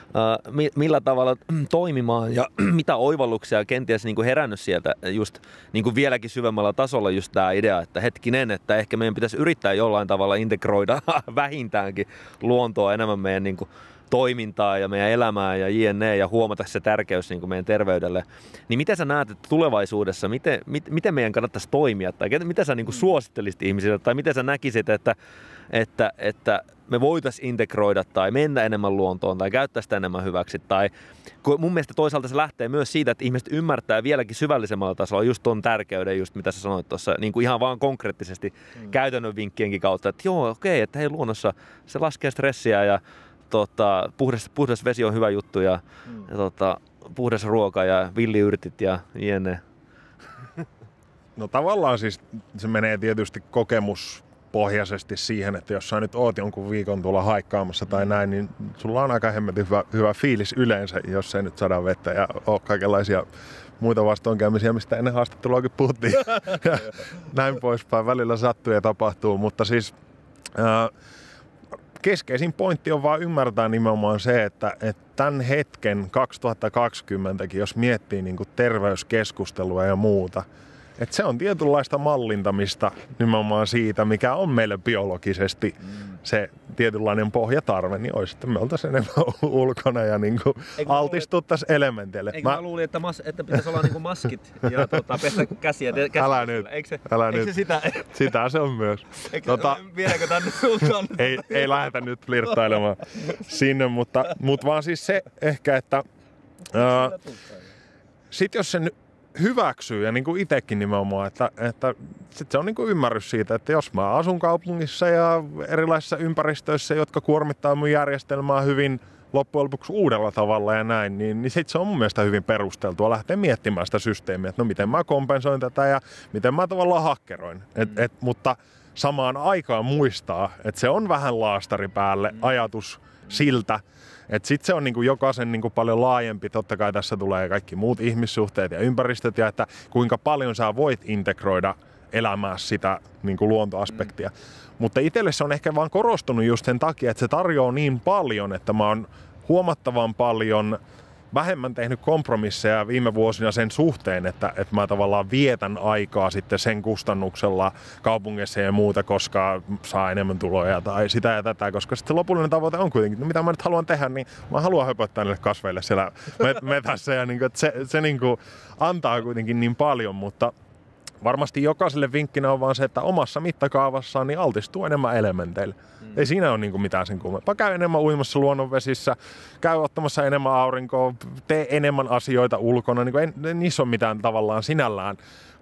äh, millä tavalla toimimaan ja mitä oivalluksia kenties niin kuin herännyt sieltä just niin kuin vieläkin syvemmällä tasolla just tää idea, että hetkinen, että ehkä meidän pitäisi yrittää jollain tavalla integroida vähintäänkin luontoa enemmän meidän niin kuin toimintaa ja meidän elämää ja jne. Ja huomata se tärkeys niin kuin meidän terveydelle. Niin miten sä näet, että tulevaisuudessa, miten, miten meidän kannattaisi toimia? Tai mitä sä niin kuin suosittelisit ihmisille? Tai miten sä näkisit, että, että, että me voitaisiin integroida tai mennä enemmän luontoon tai käyttää sitä enemmän hyväksi? Tai mun mielestä toisaalta se lähtee myös siitä, että ihmiset ymmärtää vieläkin syvällisemmällä tasolla just ton tärkeyden, just mitä sä sanoit tuossa, niin kuin ihan vaan konkreettisesti mm. käytännön vinkkienkin kautta, että joo, okei, että hei luonnossa se laskee stressiä ja Tota, puhdas, puhdas vesi on hyvä juttu ja, mm. ja tota, puhdas ruoka ja villiyrtit ja jne. No tavallaan siis se menee tietysti kokemuspohjaisesti siihen, että jos sä nyt oot jonkun viikon tuolla haikkaamassa tai näin, niin sulla on aika hemmetin hyvä, hyvä fiilis yleensä, jos ei nyt saada vettä ja ole kaikenlaisia muita vastoinkäymisiä, mistä ennen haastatteluakin puhuttiin. Ja näin poispäin. Välillä sattuu ja tapahtuu, mutta siis Ää, keskeisin pointti on vaan ymmärtää nimenomaan se, että, että tämän hetken kaksituhattakaksikymmentäkin, jos miettii niin kuin terveyskeskustelua ja muuta, että se on tietynlaista mallintamista nimenomaan siitä, mikä on meille biologisesti mm. se tietynlainen pohjatarve, niin olisi, että me oltaisiin enemmän ulkona ja niin kuin altistuttaisiin elementeille. Eikö mä, mä luulin, että, mas, että pitäisi olla niin kuin maskit ja tuota, pestä käsiä? käsiä älä nyt, eikö se, älä eikö nyt. Se sitä? Sitä se on myös. Eikö, tota, viedäänkö tänne suuntaan? ei, ei lähdetä nyt flirttailemaan sinne, mutta, mutta vaan siis se ehkä, että äh, sit jos sen hyväksyy ja niin kuin itsekin nimenomaan, että, että sit se on niin kuin ymmärrys siitä, että jos mä asun kaupungissa ja erilaisissa ympäristöissä, jotka kuormittaa mun järjestelmää hyvin loppujen lopuksi uudella tavalla ja näin, niin, niin sit se on mun mielestä hyvin perusteltua lähteä miettimään sitä systeemiä, että no miten mä kompensoin tätä ja miten mä tavallaan hakkeroin. Et, et, mutta samaan aikaan muistaa, että se on vähän laastari päälle ajatus siltä, että sitten se on niinku jokaisen niinku paljon laajempi, totta kai tässä tulee kaikki muut ihmissuhteet ja ympäristöt ja että kuinka paljon sä voit integroida elämää sitä niinku luontoaspektia. Mm. Mutta itselle se on ehkä vaan korostunut just sen takia, että se tarjoaa niin paljon, että mä oon huomattavan paljon vähemmän tehnyt kompromisseja viime vuosina sen suhteen, että, että mä tavallaan vietän aikaa sitten sen kustannuksella kaupungissa ja muuta, koska saa enemmän tuloja tai sitä ja tätä, koska sitten se lopullinen tavoite on kuitenkin, no mitä mä nyt haluan tehdä, niin mä haluan höpöttää niille kasveille siellä metässä ja niin kuin, että se, se niin kuin antaa kuitenkin niin paljon, mutta varmasti jokaiselle vinkkinä on vaan se, että omassa mittakaavassaan niin altistuu enemmän elementeille. Mm. Ei siinä ole niin mitään sen kummempaa. Käy enemmän uimassa luonnonvesissä, käy ottamassa enemmän aurinkoa, tee enemmän asioita ulkona. Niin ei niissä ole mitään tavallaan sinällään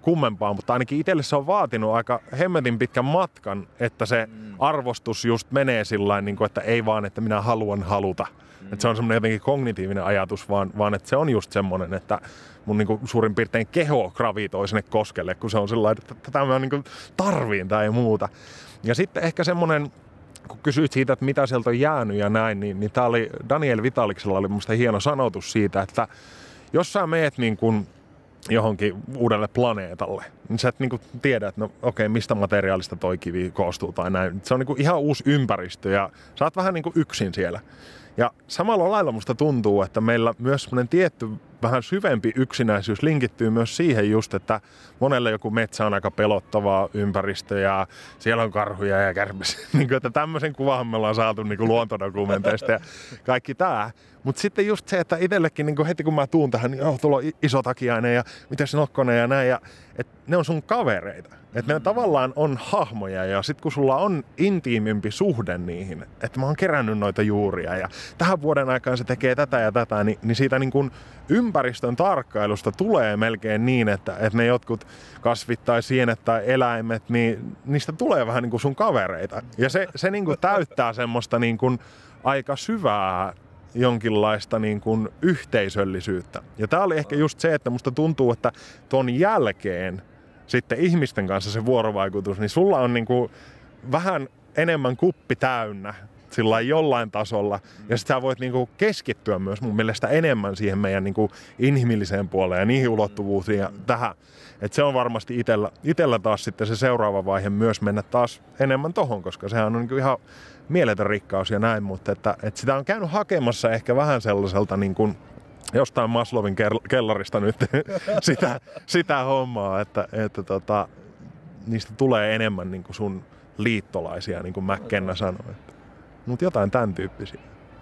kummempaa, mutta ainakin itselle se on vaatinut aika hemmetin pitkän matkan, että se mm. arvostus just menee sillain, niin kuin, että ei vaan, että minä haluan haluta. Mm. Että se on semmoinen jotenkin kognitiivinen ajatus, vaan, vaan että se on just semmoinen, että mun niin kuin suurin piirtein keho gravitoi sinne koskelle, kun se on sellainen, että tätä mä niin kuin tarviin tai muuta. Ja sitten ehkä semmoinen, kun kysyit siitä, että mitä sieltä on jäänyt ja näin, niin, niin tää oli Daniel Vitaliksella oli musta hieno sanotus siitä, että jos sä meet niin kuin johonkin uudelle planeetalle, niin sä et niin kuin tiedä, että no okei, okay, mistä materiaalista toi kivi koostuu tai näin. Se on niin kuin ihan uusi ympäristö ja sä oot vähän niin kuin yksin siellä. Ja samalla lailla musta tuntuu, että meillä myös semmoinen tietty vähän syvempi yksinäisyys linkittyy myös siihen just, että monelle joku metsä on aika pelottavaa ympäristö ja siellä on karhuja ja kärpäsiä. Niin että tämmöisen kuvahan me ollaan saatu niin kuin luontodokumenteista ja kaikki tää. Mutta sitten just se, että itsellekin niin heti kun mä tuun tähän, niin oh, tuolla on Isotakiainen ja mitäs Nokkonen ja näin. Ja, et ne on sun kavereita. Että ne tavallaan on hahmoja ja sit kun sulla on intiimimpi suhde niihin, että mä oon kerännyt noita juuria ja tähän vuoden aikaan se tekee tätä ja tätä, niin, niin siitä niin kun ympäristön tarkkailusta tulee melkein niin, että, että ne jotkut kasvit tai sienet tai eläimet, niin niistä tulee vähän niin kuin sun kavereita. Ja se, se niin kuin täyttää semmoista niin kuin aika syvää jonkinlaista niin kuin yhteisöllisyyttä. Ja tää oli ehkä just se, että musta tuntuu, että ton jälkeen sitten ihmisten kanssa se vuorovaikutus, niin sulla on niin kuin vähän enemmän kuppi täynnä sillä jollain tasolla. Ja sit sä voit niin kuin keskittyä myös mun mielestä enemmän siihen meidän niin kuin inhimilliseen puoleen ja niihin ulottuvuuksiin ja tähän. Et se on varmasti itellä, itellä taas sitten se seuraava vaihe myös mennä taas enemmän tohon, koska sehän on niin kuin ihan mieletön rikkaus ja näin, mutta että, että sitä on käynyt hakemassa ehkä vähän sellaiselta niin kuin jostain Maslowin kellarista nyt sitä, sitä hommaa, että, että tota, niistä tulee enemmän niin kuin sun liittolaisia, niin kuin McKenna sanoi. Mutta jotain tämän tyyppisiä.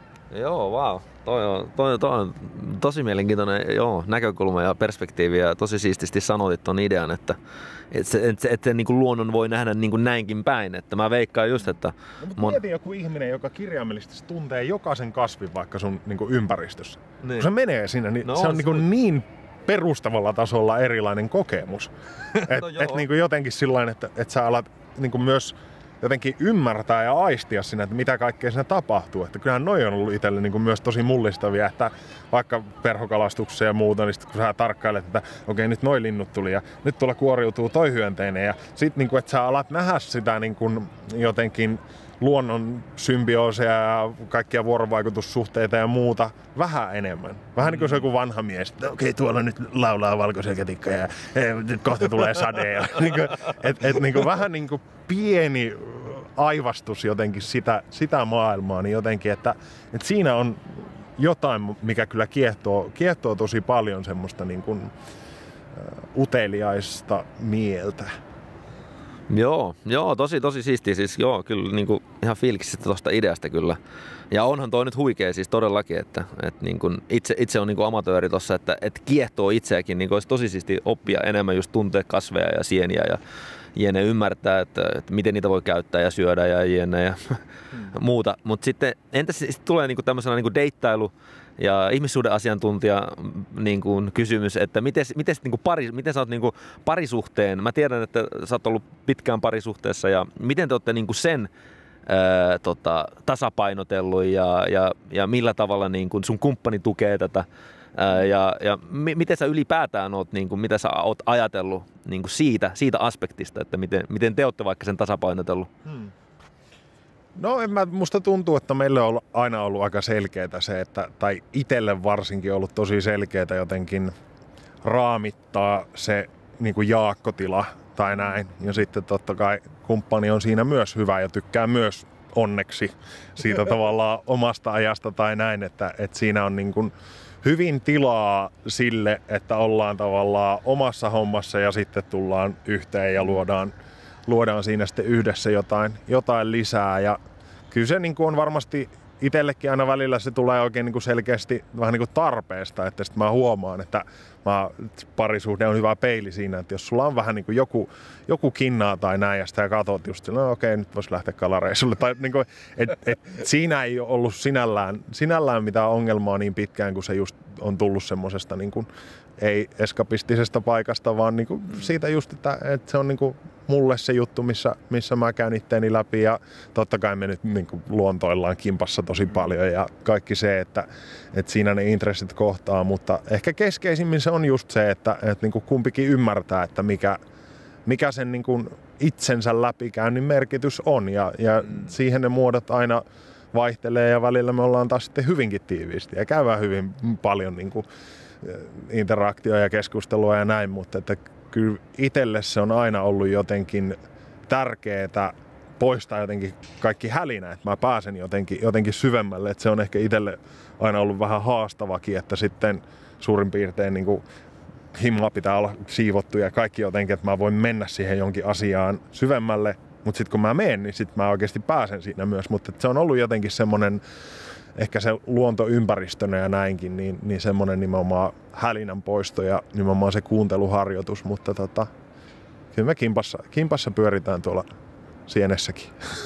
Joo, vau. Wow. Toi on, toi, toi on tosi mielenkiintoinen joo, näkökulma ja perspektiivi ja tosi siististi sanotit ton idean, että et se, et se, et se niin kuin luonnon voi nähdä niin kuin näinkin päin. Että mä veikkaan just, että... No, mutta mon... mieti joku ihminen, joka kirjaimellisesti tuntee jokaisen kasvin vaikka sun niin kuin ympäristössä. Niin. Kun se menee sinne, niin no, se on, on niin, kuin niin perustavalla tasolla erilainen kokemus. Että no et, niin kuin jotenkin sillain, että et sä alat niin kuin myös jotenkin ymmärtää ja aistia sinne, että mitä kaikkea siinä tapahtuu. Että kyllähän noi on ollut itselle niin kuin myös tosi mullistavia, että vaikka perhokalastuksessa ja muuta, niin sit kun sä tarkkailet, että okei, nyt noi linnut tuli ja nyt tuolla kuoriutuu toi hyönteinen ja sit niin kuin, että sä alat nähdä sitä niin kuin jotenkin luonnon symbiooseja ja kaikkia vuorovaikutussuhteita ja muuta vähän enemmän. Vähän niin kuin se joku vanha mies, että okei, tuolla nyt laulaa valkoisia ketikkoja ja nyt kohta tulee sade. Ja, niin kuin, et, et, niin kuin, vähän niin kuin pieni aivastus jotenkin sitä, sitä maailmaa, niin jotenkin, että, että siinä on jotain, mikä kyllä kiehtoo, kiehtoo tosi paljon semmoista niin kuin, uh, uteliaista mieltä. Joo, joo, tosi tosi siistiä siis, joo, kyllä niin kuin ihan fiiliksissä tuosta ideasta kyllä. Ja onhan toi nyt huikea siis todellakin, että, että niin kuin itse, itse on niin kuin amatööri tossa, että, että kiehtoo itseäkin, niin kuin olisi tosi siistiä oppia enemmän just tuntea kasveja ja sieniä ja jene ymmärtää, että, että miten niitä voi käyttää ja syödä ja jene ja hmm. muuta. Mutta sitten entäs sitten tulee niin kuin tämmöisenä niin kuin deittailu ja ihmissuhden asiantuntija niin kuin kysymys, että miten, miten, niin kuin pari, miten sä oot niin kuin parisuhteen, mä tiedän, että sä oot ollut pitkään parisuhteessa ja miten te olette niin kuin sen ää, tota, tasapainotellut ja, ja, ja millä tavalla niin kuin sun kumppani tukee tätä ää, ja, ja mi, miten sä ylipäätään oot, niin kuin, mitä sä oot ajatellut niin kuin siitä, siitä aspektista, että miten, miten te olette vaikka sen tasapainotellut? Hmm. No en mä, musta tuntuu, että meille on aina ollut aika selkeää se, että, tai itselle varsinkin ollut tosi selkeää jotenkin raamittaa se niin kuin jaakkotila tai näin. Ja sitten totta kai kumppani on siinä myös hyvä ja tykkää myös onneksi siitä tavallaan omasta ajasta tai näin, että, että siinä on niin kuin hyvin tilaa sille, että ollaan tavallaan omassa hommassa ja sitten tullaan yhteen ja luodaan luodaan siinä sitten yhdessä jotain, jotain lisää ja kyllä se niin kuin on varmasti itsellekin aina välillä se tulee oikein niin kuin selkeästi vähän niin kuin tarpeesta, että sitten mä huomaan, että mä, parisuhde on hyvä peili siinä, että jos sulla on vähän niin kuin joku, joku kinnaa tai näin ja sitä katsot just sillä, no okei, nyt vois lähteä kalareissulle tai niin kuin, et, et, siinä ei ole ollut sinällään, sinällään mitään ongelmaa niin pitkään, kun se just on tullut semmosesta niin kuin, ei eskapistisesta paikasta, vaan niin kuin siitä just, että, että se on niin kuin mulle se juttu, missä, missä mä käyn itteeni läpi ja totta kai me nyt niin kuin luontoillaan kimpassa tosi paljon ja kaikki se, että, että siinä ne intressit kohtaa, mutta ehkä keskeisimmin se on just se, että, että niin kuin kumpikin ymmärtää, että mikä, mikä sen niin kuin itsensä läpikäynnin merkitys on ja, ja mm. siihen ne muodot aina vaihtelee ja välillä me ollaan taas sitten hyvinkin tiiviisti ja käydään hyvin paljon niin kuin interaktioa ja keskustelua ja näin, mutta että kyllä itselle se on aina ollut jotenkin tärkeää poistaa jotenkin kaikki hälinä, että mä pääsen jotenkin, jotenkin syvemmälle, että se on ehkä itselle aina ollut vähän haastavakin, että sitten suurin piirtein niin kuin himma pitää olla siivottu ja kaikki jotenkin, että mä voin mennä siihen jonkin asiaan syvemmälle, mutta sitten kun mä menen, niin sitten mä oikeasti pääsen siinä myös, mutta se on ollut jotenkin semmoinen ehkä se luontoympäristönä ja näinkin, niin, niin semmoinen nimenomaan hälinän poisto ja nimenomaan se kuunteluharjoitus, mutta tota, kyllä me kimpassa, kimpassa pyöritään tuolla sienessäkin.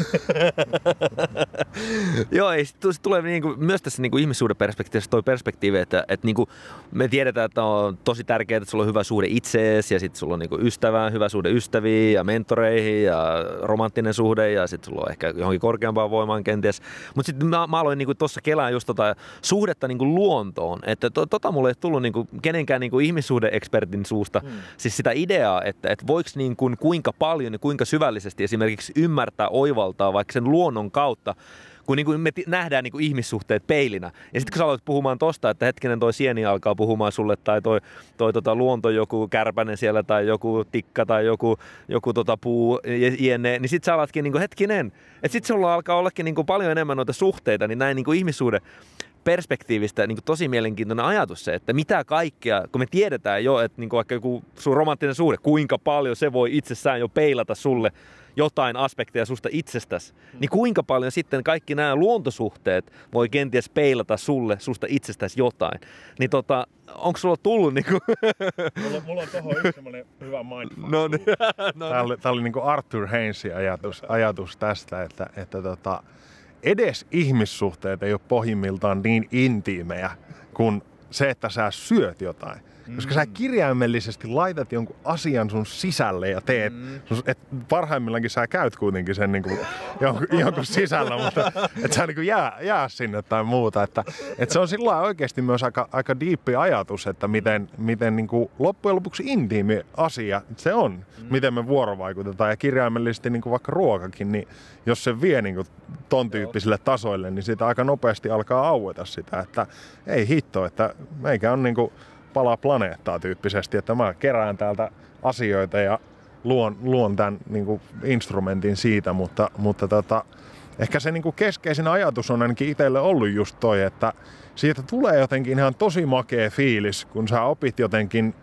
Joo, ei, sit tulee niinku, myös tässä niinku ihmissuhden perspektiivistä toi perspektiivi, että et niinku, me tiedetään, että on tosi tärkeää, että sulla on hyvä suhde itseesi ja sitten sulla on niinku ystävää, hyvä suhde ystäviin ja mentoreihin ja romanttinen suhde ja sitten sulla on ehkä johonkin korkeampaan voimaan kenties. Mutta sitten mä, mä aloin niinku tuossa kelaan just tota suhdetta niinku luontoon, että to, tota mulle ei tullut niinku kenenkään niinku ihmissuhde-ekspertin suusta, mm. siis sitä ideaa, että et voiko niinku, kuinka paljon ja kuinka syvällisesti esimerkiksi ymmärtää, oivaltaa vaikka sen luonnon kautta, kun niin kuin me nähdään niin kuin ihmissuhteet peilinä. Ja sitten kun sä aloit puhumaan tosta, että hetkinen toi sieni alkaa puhumaan sulle, tai toi, toi tota luonto, joku kärpänen siellä, tai joku tikka, tai joku, joku tota puu, jne, niin sitten sä alatkin niin kuin hetkinen. Että sitten sulla alkaa ollakin niin kuin paljon enemmän noita suhteita, niin näin niin kuin ihmissuhde perspektiivistä niin kuin tosi mielenkiintoinen ajatus se, että mitä kaikkea, kun me tiedetään jo, että niin kuin vaikka joku sun romanttinen suhde, kuinka paljon se voi itsessään jo peilata sulle jotain aspekteja susta itsestäsi, mm. niin kuinka paljon sitten kaikki nämä luontosuhteet voi kenties peilata sulle, susta itsestäsi jotain. Niin tota, onko sulla tullut niinku... Mulla, mulla on tohon yksi semmoinen hyvä mindfuck. No niin. No Tämä oli, tää oli niinku Arthur Hainesin ajatus, ajatus tästä, että, että tota, edes ihmissuhteet ei ole pohjimmiltaan niin intiimejä kuin se, että sä syöt jotain. Koska sä kirjaimellisesti laitat jonkun asian sun sisälle ja teet, mm. et parhaimmillaankin sä käyt kuitenkin sen niinku jonkun, jonkun sisällä, mutta et sä niinku jää, jää sinne tai muuta. Että, et se on sillä lailla oikeasti myös aika, aika diippi ajatus, että miten, miten niinku loppujen lopuksi intiimi asia se on, mm. miten me vuorovaikutetaan. Ja kirjaimellisesti niinku vaikka ruokakin, niin jos se vie niinku ton tyyppisille tasoille, niin siitä aika nopeasti alkaa aueta sitä, että ei hitto, että meikä on niinku palaa planeettaa tyyppisesti, että mä kerään täältä asioita ja luon, luon tämän niin kuin instrumentin siitä, mutta, mutta tota, ehkä se niin kuin keskeisin ajatus on ainakin itselle ollut just toi, että siitä tulee jotenkin ihan tosi makea fiilis, kun sä opit jotenkin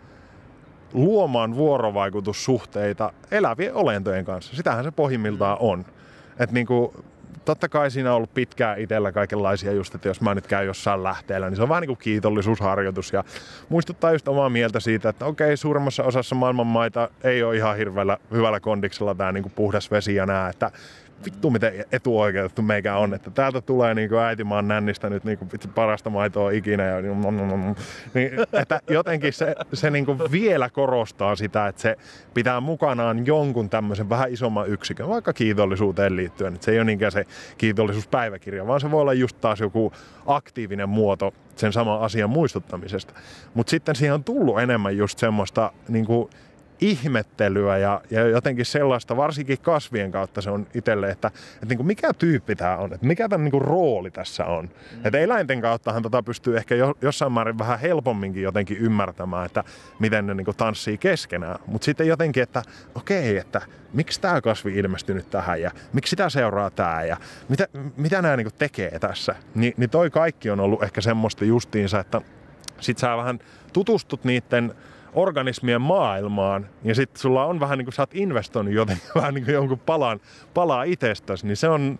luomaan vuorovaikutussuhteita elävien olentojen kanssa. Sitähän se pohjimmiltaan on. Että niin kuin totta kai siinä on ollut pitkään itsellä kaikenlaisia just, että jos mä nyt käyn jossain lähteellä, niin se on vähän niin kuin kiitollisuusharjoitus ja muistuttaa just omaa mieltä siitä, että okei, suurimmassa osassa maailman maita ei ole ihan hirveällä hyvällä kondiksella tämä niin kuin puhdas vesi ja nää, että vittu miten etuoikeutettu meikä on, että täältä tulee niin kuin äitimaan nännistä nyt niin kuin parasta maitoa ikinä ja niin, että jotenkin se, se niin kuin vielä korostaa sitä, että se pitää mukanaan jonkun tämmöisen vähän isomman yksikön, vaikka kiitollisuuteen liittyen, että se ei ole niinkään se kiitollisuuspäiväkirja, vaan se voi olla just taas joku aktiivinen muoto sen saman asian muistuttamisesta, mutta sitten siihen on tullut enemmän just semmoista niin kuin ihmettelyä ja, ja jotenkin sellaista, varsinkin kasvien kautta se on itselle, että, että niin kuin mikä tyyppi tämä on, että mikä tämän niin kuin rooli tässä on. Mm. Että eläinten kauttahan tota pystyy ehkä jo, jossain määrin vähän helpomminkin jotenkin ymmärtämään, että miten ne niin kuin tanssii keskenään. Mutta sitten jotenkin, että okei, että miksi tämä kasvi ilmestynyt tähän ja miksi sitä seuraa tämä ja mitä, mitä nämä niin kuin tekee tässä. Ni, niin toi kaikki on ollut ehkä semmoista justiinsa, että sit sä vähän tutustut niiden organismien maailmaan, ja sitten sulla on vähän niin kuin sä oot investoinut jotenkin vähän niin kuin jonkun palan, palaa itsestäsi, niin se on,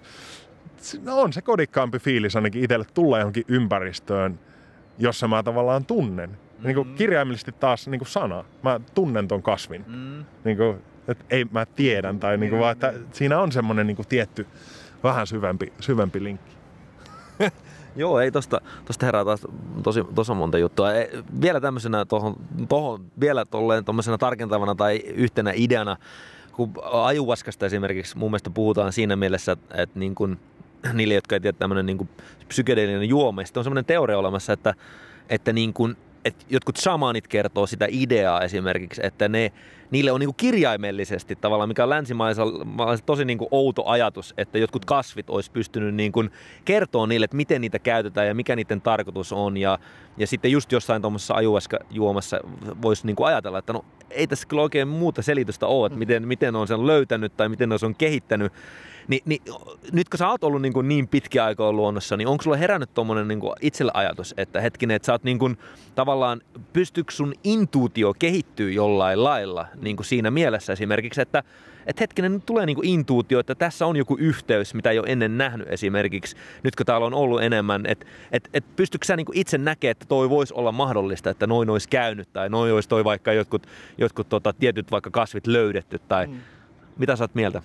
no on se kodikkaampi fiilis ainakin itselle tulla johonkin ympäristöön, jossa mä tavallaan tunnen. Mm-hmm. Niin kuin kirjaimellisesti taas niin kuin sana. Mä tunnen ton kasvin. Mm-hmm. Niin kuin, että ei mä tiedän, tai niin kuin vaan, että siinä on semmoinen niin kuin tietty vähän syvempi, syvempi linkki. Joo, ei tosta, tosta herää taas tosi, tosi monta juttua. Ei, vielä tämmöisenä tohon, tohon, vielä tolleen tommosena tarkentavana tai yhtenä ideana, kun ajuvaskasta esimerkiksi mun mielestä puhutaan siinä mielessä, että, että niin kun, niille, jotka ei tiedä tämmöinen niin psykedeellinen juoma, on semmoinen teoria olemassa, että, että niin kun, että jotkut shamanit kertoo sitä ideaa esimerkiksi, että ne, niille on niinku kirjaimellisesti tavallaan, mikä on länsimaisella tosi niinku outo ajatus, että jotkut kasvit olisi pystynyt niinku kertoa niille, että miten niitä käytetään ja mikä niiden tarkoitus on. Ja, ja sitten just jossain tuommoisessa ajuvaska-juomassa voisi niinku ajatella, että no ei tässä kyllä oikein muuta selitystä ole, että miten, miten on sen löytänyt tai miten ne on kehittänyt. Ni, niin, nyt kun sä oot ollut niin, niin pitkä aikaa luonnossa, niin onko sulla herännyt tommonen niin itsellä ajatus, että hetkinen, että sä oot niin kuin, tavallaan, pystyykö sun intuutio kehittyy jollain lailla niin kuin siinä mielessä esimerkiksi, että et hetkinen, nyt tulee niin kuin intuutio, että tässä on joku yhteys, mitä ei ole ennen nähnyt esimerkiksi, nyt kun täällä on ollut enemmän, että et, et pystyykö sä niin kuin itse näkemään, että toi voisi olla mahdollista, että noin olisi käynyt tai noin olisi toi vaikka jotkut, jotkut tota, tietyt vaikka kasvit löydetty tai mm. mitä sä oot mieltä?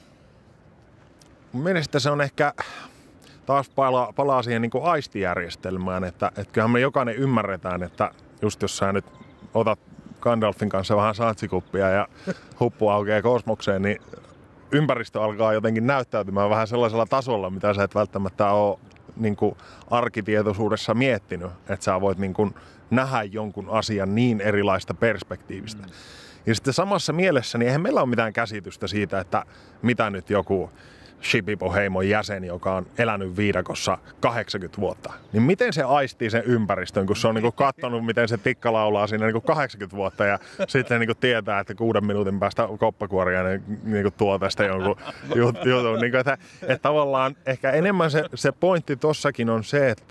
Mun mielestä se on ehkä, taas palaa, palaa siihen niin kuin aistijärjestelmään, että, että kyllähän me jokainen ymmärretään, että just jos sä nyt otat Gandalfin kanssa vähän satsikuppia ja huppu aukeaa kosmokseen, niin ympäristö alkaa jotenkin näyttäytymään vähän sellaisella tasolla, mitä sä et välttämättä ole niin kuin arkitietoisuudessa miettinyt, että sä voit niin kuin nähdä jonkun asian niin erilaista perspektiivistä. Mm. Ja sitten samassa mielessä, niin eihän meillä ole mitään käsitystä siitä, että mitä nyt joku Shipibo-heimon jäsen, joka on elänyt viidakossa kahdeksankymmentä vuotta, niin miten se aistii sen ympäristön, kun se on niinku katsonut, miten se tikka laulaa siinä niinku kahdeksankymmentä vuotta ja sitten niinku tietää, että kuuden minuutin päästä koppakuoriainen niinku tuo tästä jonkun jutun. Niinku, että, että tavallaan ehkä enemmän se, se pointti tossakin on se, että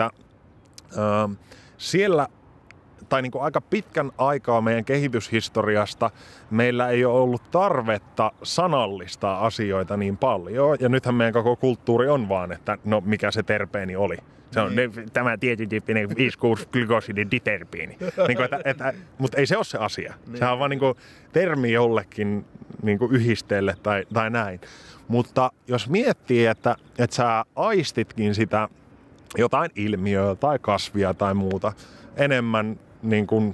äh, siellä tai niin kuin aika pitkän aikaa meidän kehityshistoriasta meillä ei ole ollut tarvetta sanallistaa asioita niin paljon. Ja nythän meidän koko kulttuuri on vaan, että no mikä se terpeeni oli. Se on mm. tämä tietyn tyyppinen viisi kuusi glykosididiterpiini. niin että, että, mutta ei se ole se asia. Mm. Sehän on vaan niin kuin termi jollekin niin kuin yhdisteelle tai, tai näin. Mutta jos miettii, että, että sä aistitkin sitä jotain ilmiöä tai kasvia tai muuta enemmän niin kuin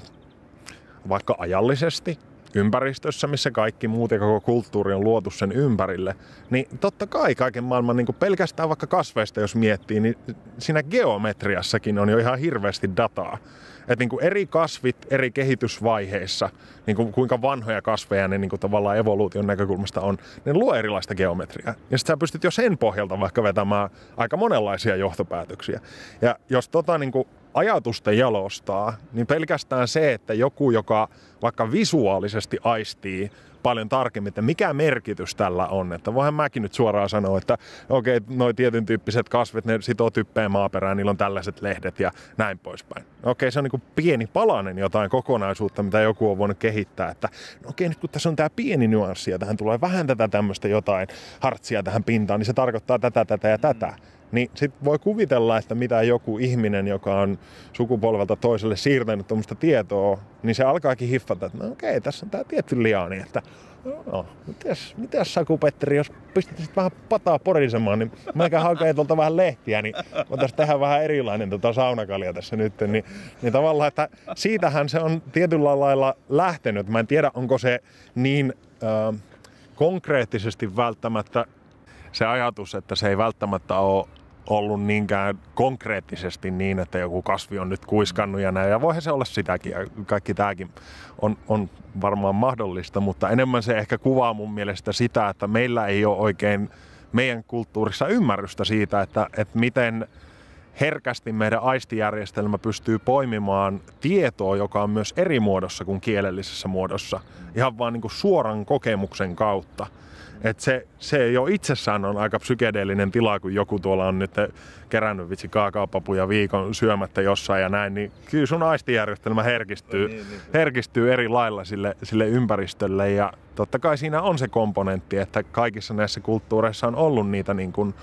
vaikka ajallisesti ympäristössä, missä kaikki muut ja koko kulttuuri on luotu sen ympärille, niin totta kai kaiken maailman niin kuin pelkästään vaikka kasveista, jos miettii, niin siinä geometriassakin on jo ihan hirveästi dataa. Että niin kuin eri kasvit eri kehitysvaiheissa, niin kuin kuinka vanhoja kasveja ne niin kuin tavallaan evoluution näkökulmasta on, ne luo erilaista geometriaa. Ja sitten sä pystyt jo sen pohjalta vaikka vetämään aika monenlaisia johtopäätöksiä. Ja jos tota niin kuin ajatusta jalostaa, niin pelkästään se, että joku, joka vaikka visuaalisesti aistii paljon tarkemmin, että mikä merkitys tällä on. Että voihan mäkin nyt suoraan sanoa, että okei, okay, noi tietyn tyyppiset kasvit, ne sitoo typpeen maaperään, niillä on tällaiset lehdet ja näin poispäin. Okei, okay, se on niin kuin pieni palanen jotain kokonaisuutta, mitä joku on voinut kehittää, että no okei, okay, nyt kun tässä on tämä pieni nyanssi ja tähän tulee vähän tätä tämmöistä jotain hartsia tähän pintaan, niin se tarkoittaa tätä, tätä ja tätä. Niin sitten voi kuvitella, että mitä joku ihminen, joka on sukupolvelta toiselle siirtänyt tuommoista tietoa, niin se alkaakin hiffata, että no okei, tässä on tämä tietty liaani, että no, mitäs, mitäs Saku-Petteri, jos pistäisit vähän pataa porisemaan, niin meikä hakee tuolta vähän lehtiä, niin voitaisiin tehdä vähän erilainen tota saunakalja tässä nyt. Niin, niin tavallaan, että siitähän se on tietyllä lailla lähtenyt. Mä en tiedä, onko se niin äh, konkreettisesti välttämättä se ajatus, että se ei välttämättä ole ollut niinkään konkreettisesti niin, että joku kasvi on nyt kuiskannut ja näin. Ja voihan se olla sitäkin ja kaikki tämäkin on, on varmaan mahdollista, mutta enemmän se ehkä kuvaa mun mielestä sitä, että meillä ei ole oikein meidän kulttuurissa ymmärrystä siitä, että, että miten herkästi meidän aistijärjestelmä pystyy poimimaan tietoa, joka on myös eri muodossa kuin kielellisessä muodossa. Ihan vaan niin kuin suoran kokemuksen kautta. Että se, se jo itsessään on aika psykedeellinen tila, kun joku tuolla on nyt kerännyt vitsi kaakaopapuja viikon syömättä jossain ja näin, niin kyllä sun aistijärjestelmä herkistyy, niin, niin. herkistyy eri lailla sille, sille ympäristölle. Ja totta kai siinä on se komponentti, että kaikissa näissä kulttuureissa on ollut niitä niin kuin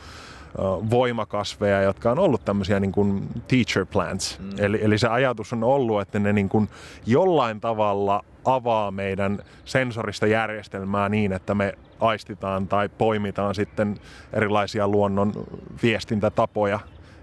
voimakasveja, jotka on ollut tämmöisiä niin kuin teacher plants. Mm. Eli, eli se ajatus on ollut, että ne niin kuin jollain tavalla avaa meidän sensorista järjestelmää niin, että me aistitaan tai poimitaan sitten erilaisia luonnon viestintätapoja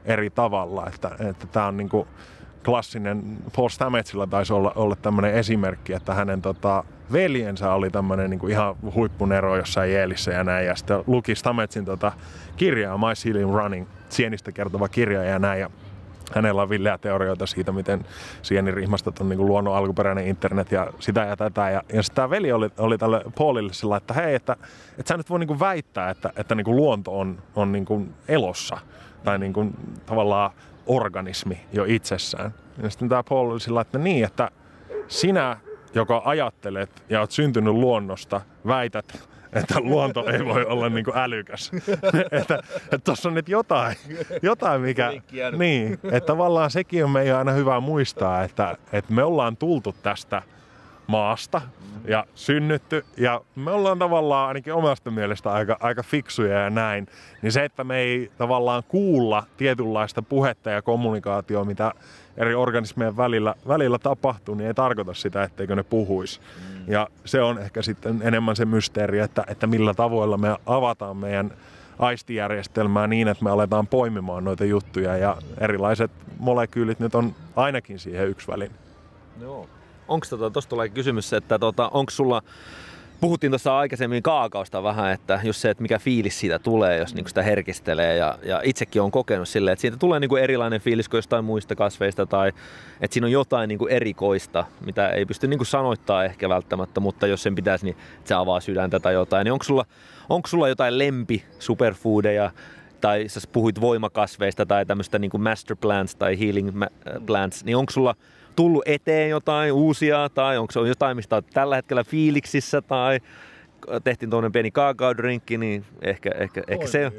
eri tavalla. Että, että tää on niinku klassinen, Paul Stametsilla taisi olla, olla tämmöinen esimerkki, että hänen tota, veljensä oli tämmöinen niinku ihan huippunero jossain Jeelissä ja näin, ja sitten luki Stametsin tota, kirjaa, My Ceiling Running, sienistä kertova kirja ja näin, ja hänellä on villeä teorioita siitä, miten sienirihmastot on niinku luonnon alkuperäinen internet ja sitä ja tätä. Ja, ja sitten tämä veli oli, oli tälle Paulille sillä, että hei, että, että sä nyt voi niinku väittää, että, että niinku luonto on, on niinku elossa tai niinku tavallaan organismi jo itsessään. Ja sitten tämä Paul oli sillä, että niin, että sinä, joka ajattelet ja oot syntynyt luonnosta, väität, että luonto ei voi olla niinku älykäs. että tuossa on nyt jotain, jotain mikä... Niin, että tavallaan sekin on meidän aina hyvä muistaa, että, että me ollaan tultu tästä maasta ja synnytty ja me ollaan tavallaan ainakin omasta mielestä aika, aika fiksuja ja näin. Niin se, että me ei tavallaan kuulla tietynlaista puhetta ja kommunikaatioa, mitä eri organismien välillä, välillä tapahtuu, niin ei tarkoita sitä, etteikö ne puhuisi. Mm. Ja se on ehkä sitten enemmän se mysteeri, että, että millä tavoilla me avataan meidän aistijärjestelmää niin, että me aletaan poimimaan noita juttuja ja erilaiset molekyylit nyt on ainakin siihen yksi väline. Joo. Onko tota, tuosta tulee kysymys, että tota, onko sulla, puhuttiin tuossa aikaisemmin kaakaosta vähän, että just se, että mikä fiilis siitä tulee, jos niinku sitä herkistelee ja, ja itsekin on kokenut silleen, että siitä tulee niinku erilainen fiilis kuin jostain muista kasveista tai että siinä on jotain niinku erikoista, mitä ei pysty niinku sanoittaa ehkä välttämättä, mutta jos sen pitäisi, niin se avaa sydäntä tai jotain, niin onko sulla, onko sulla jotain lempi superfoodeja, tai sä puhuit voimakasveista tai tämmöistä niinku master plants tai healing plants, niin onko sulla tullut eteen jotain uusia, tai onko se jotain, mistä olet tällä hetkellä fiiliksissä, tai tehtiin tuollainen pieni kaakaodrinkki, niin ehkä, ehkä, ehkä se on.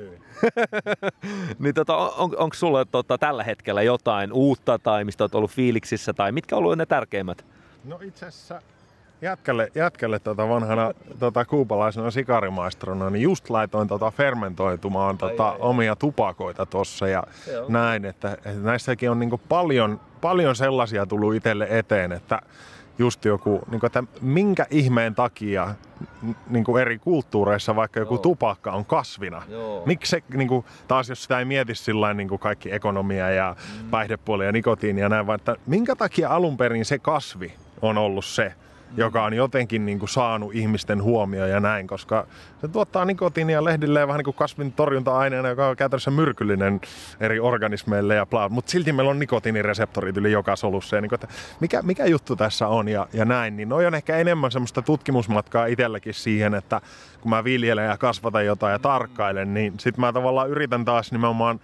niin tota, on, onko sulla tota, tällä hetkellä jotain uutta, tai mistä olet ollut fiiliksissä, tai mitkä on ollut ne tärkeimmät? No itse asiassa jätkälle, jätkälle tota vanhana tota, kuupalaisena sikarimaistrona, niin just laitoin tota fermentoitumaan tota, ai, ai, omia tupakoita tossa ja näin, että, että näissäkin on niinku paljon, paljon sellaisia tullut itselle eteen, että just joku, niinku, että minkä ihmeen takia niinku eri kulttuureissa vaikka joku Joo. tupakka on kasvina. Miksi se, niinku, taas jos sitä ei mieti sillain niinku kaikki ekonomia ja mm. päihdepuoli ja nikotiini ja näin, vaan että minkä takia alun perin se kasvi on ollut se, joka on jotenkin niin kuin saanut ihmisten huomioon ja näin, koska se tuottaa nikotiinia lehdilleen vähän niin kuin kasvin torjunta-aineena, joka on käytännössä myrkyllinen eri organismeille ja bla, mutta silti meillä on nikotiinireseptorit yli joka solussa. Ja niin kuin, että mikä, mikä juttu tässä on ja, ja näin, niin noi on ehkä enemmän semmoista tutkimusmatkaa itselläkin siihen, että kun mä viljelen ja kasvatan jotain ja tarkkailen, niin sit mä tavallaan yritän taas nimenomaan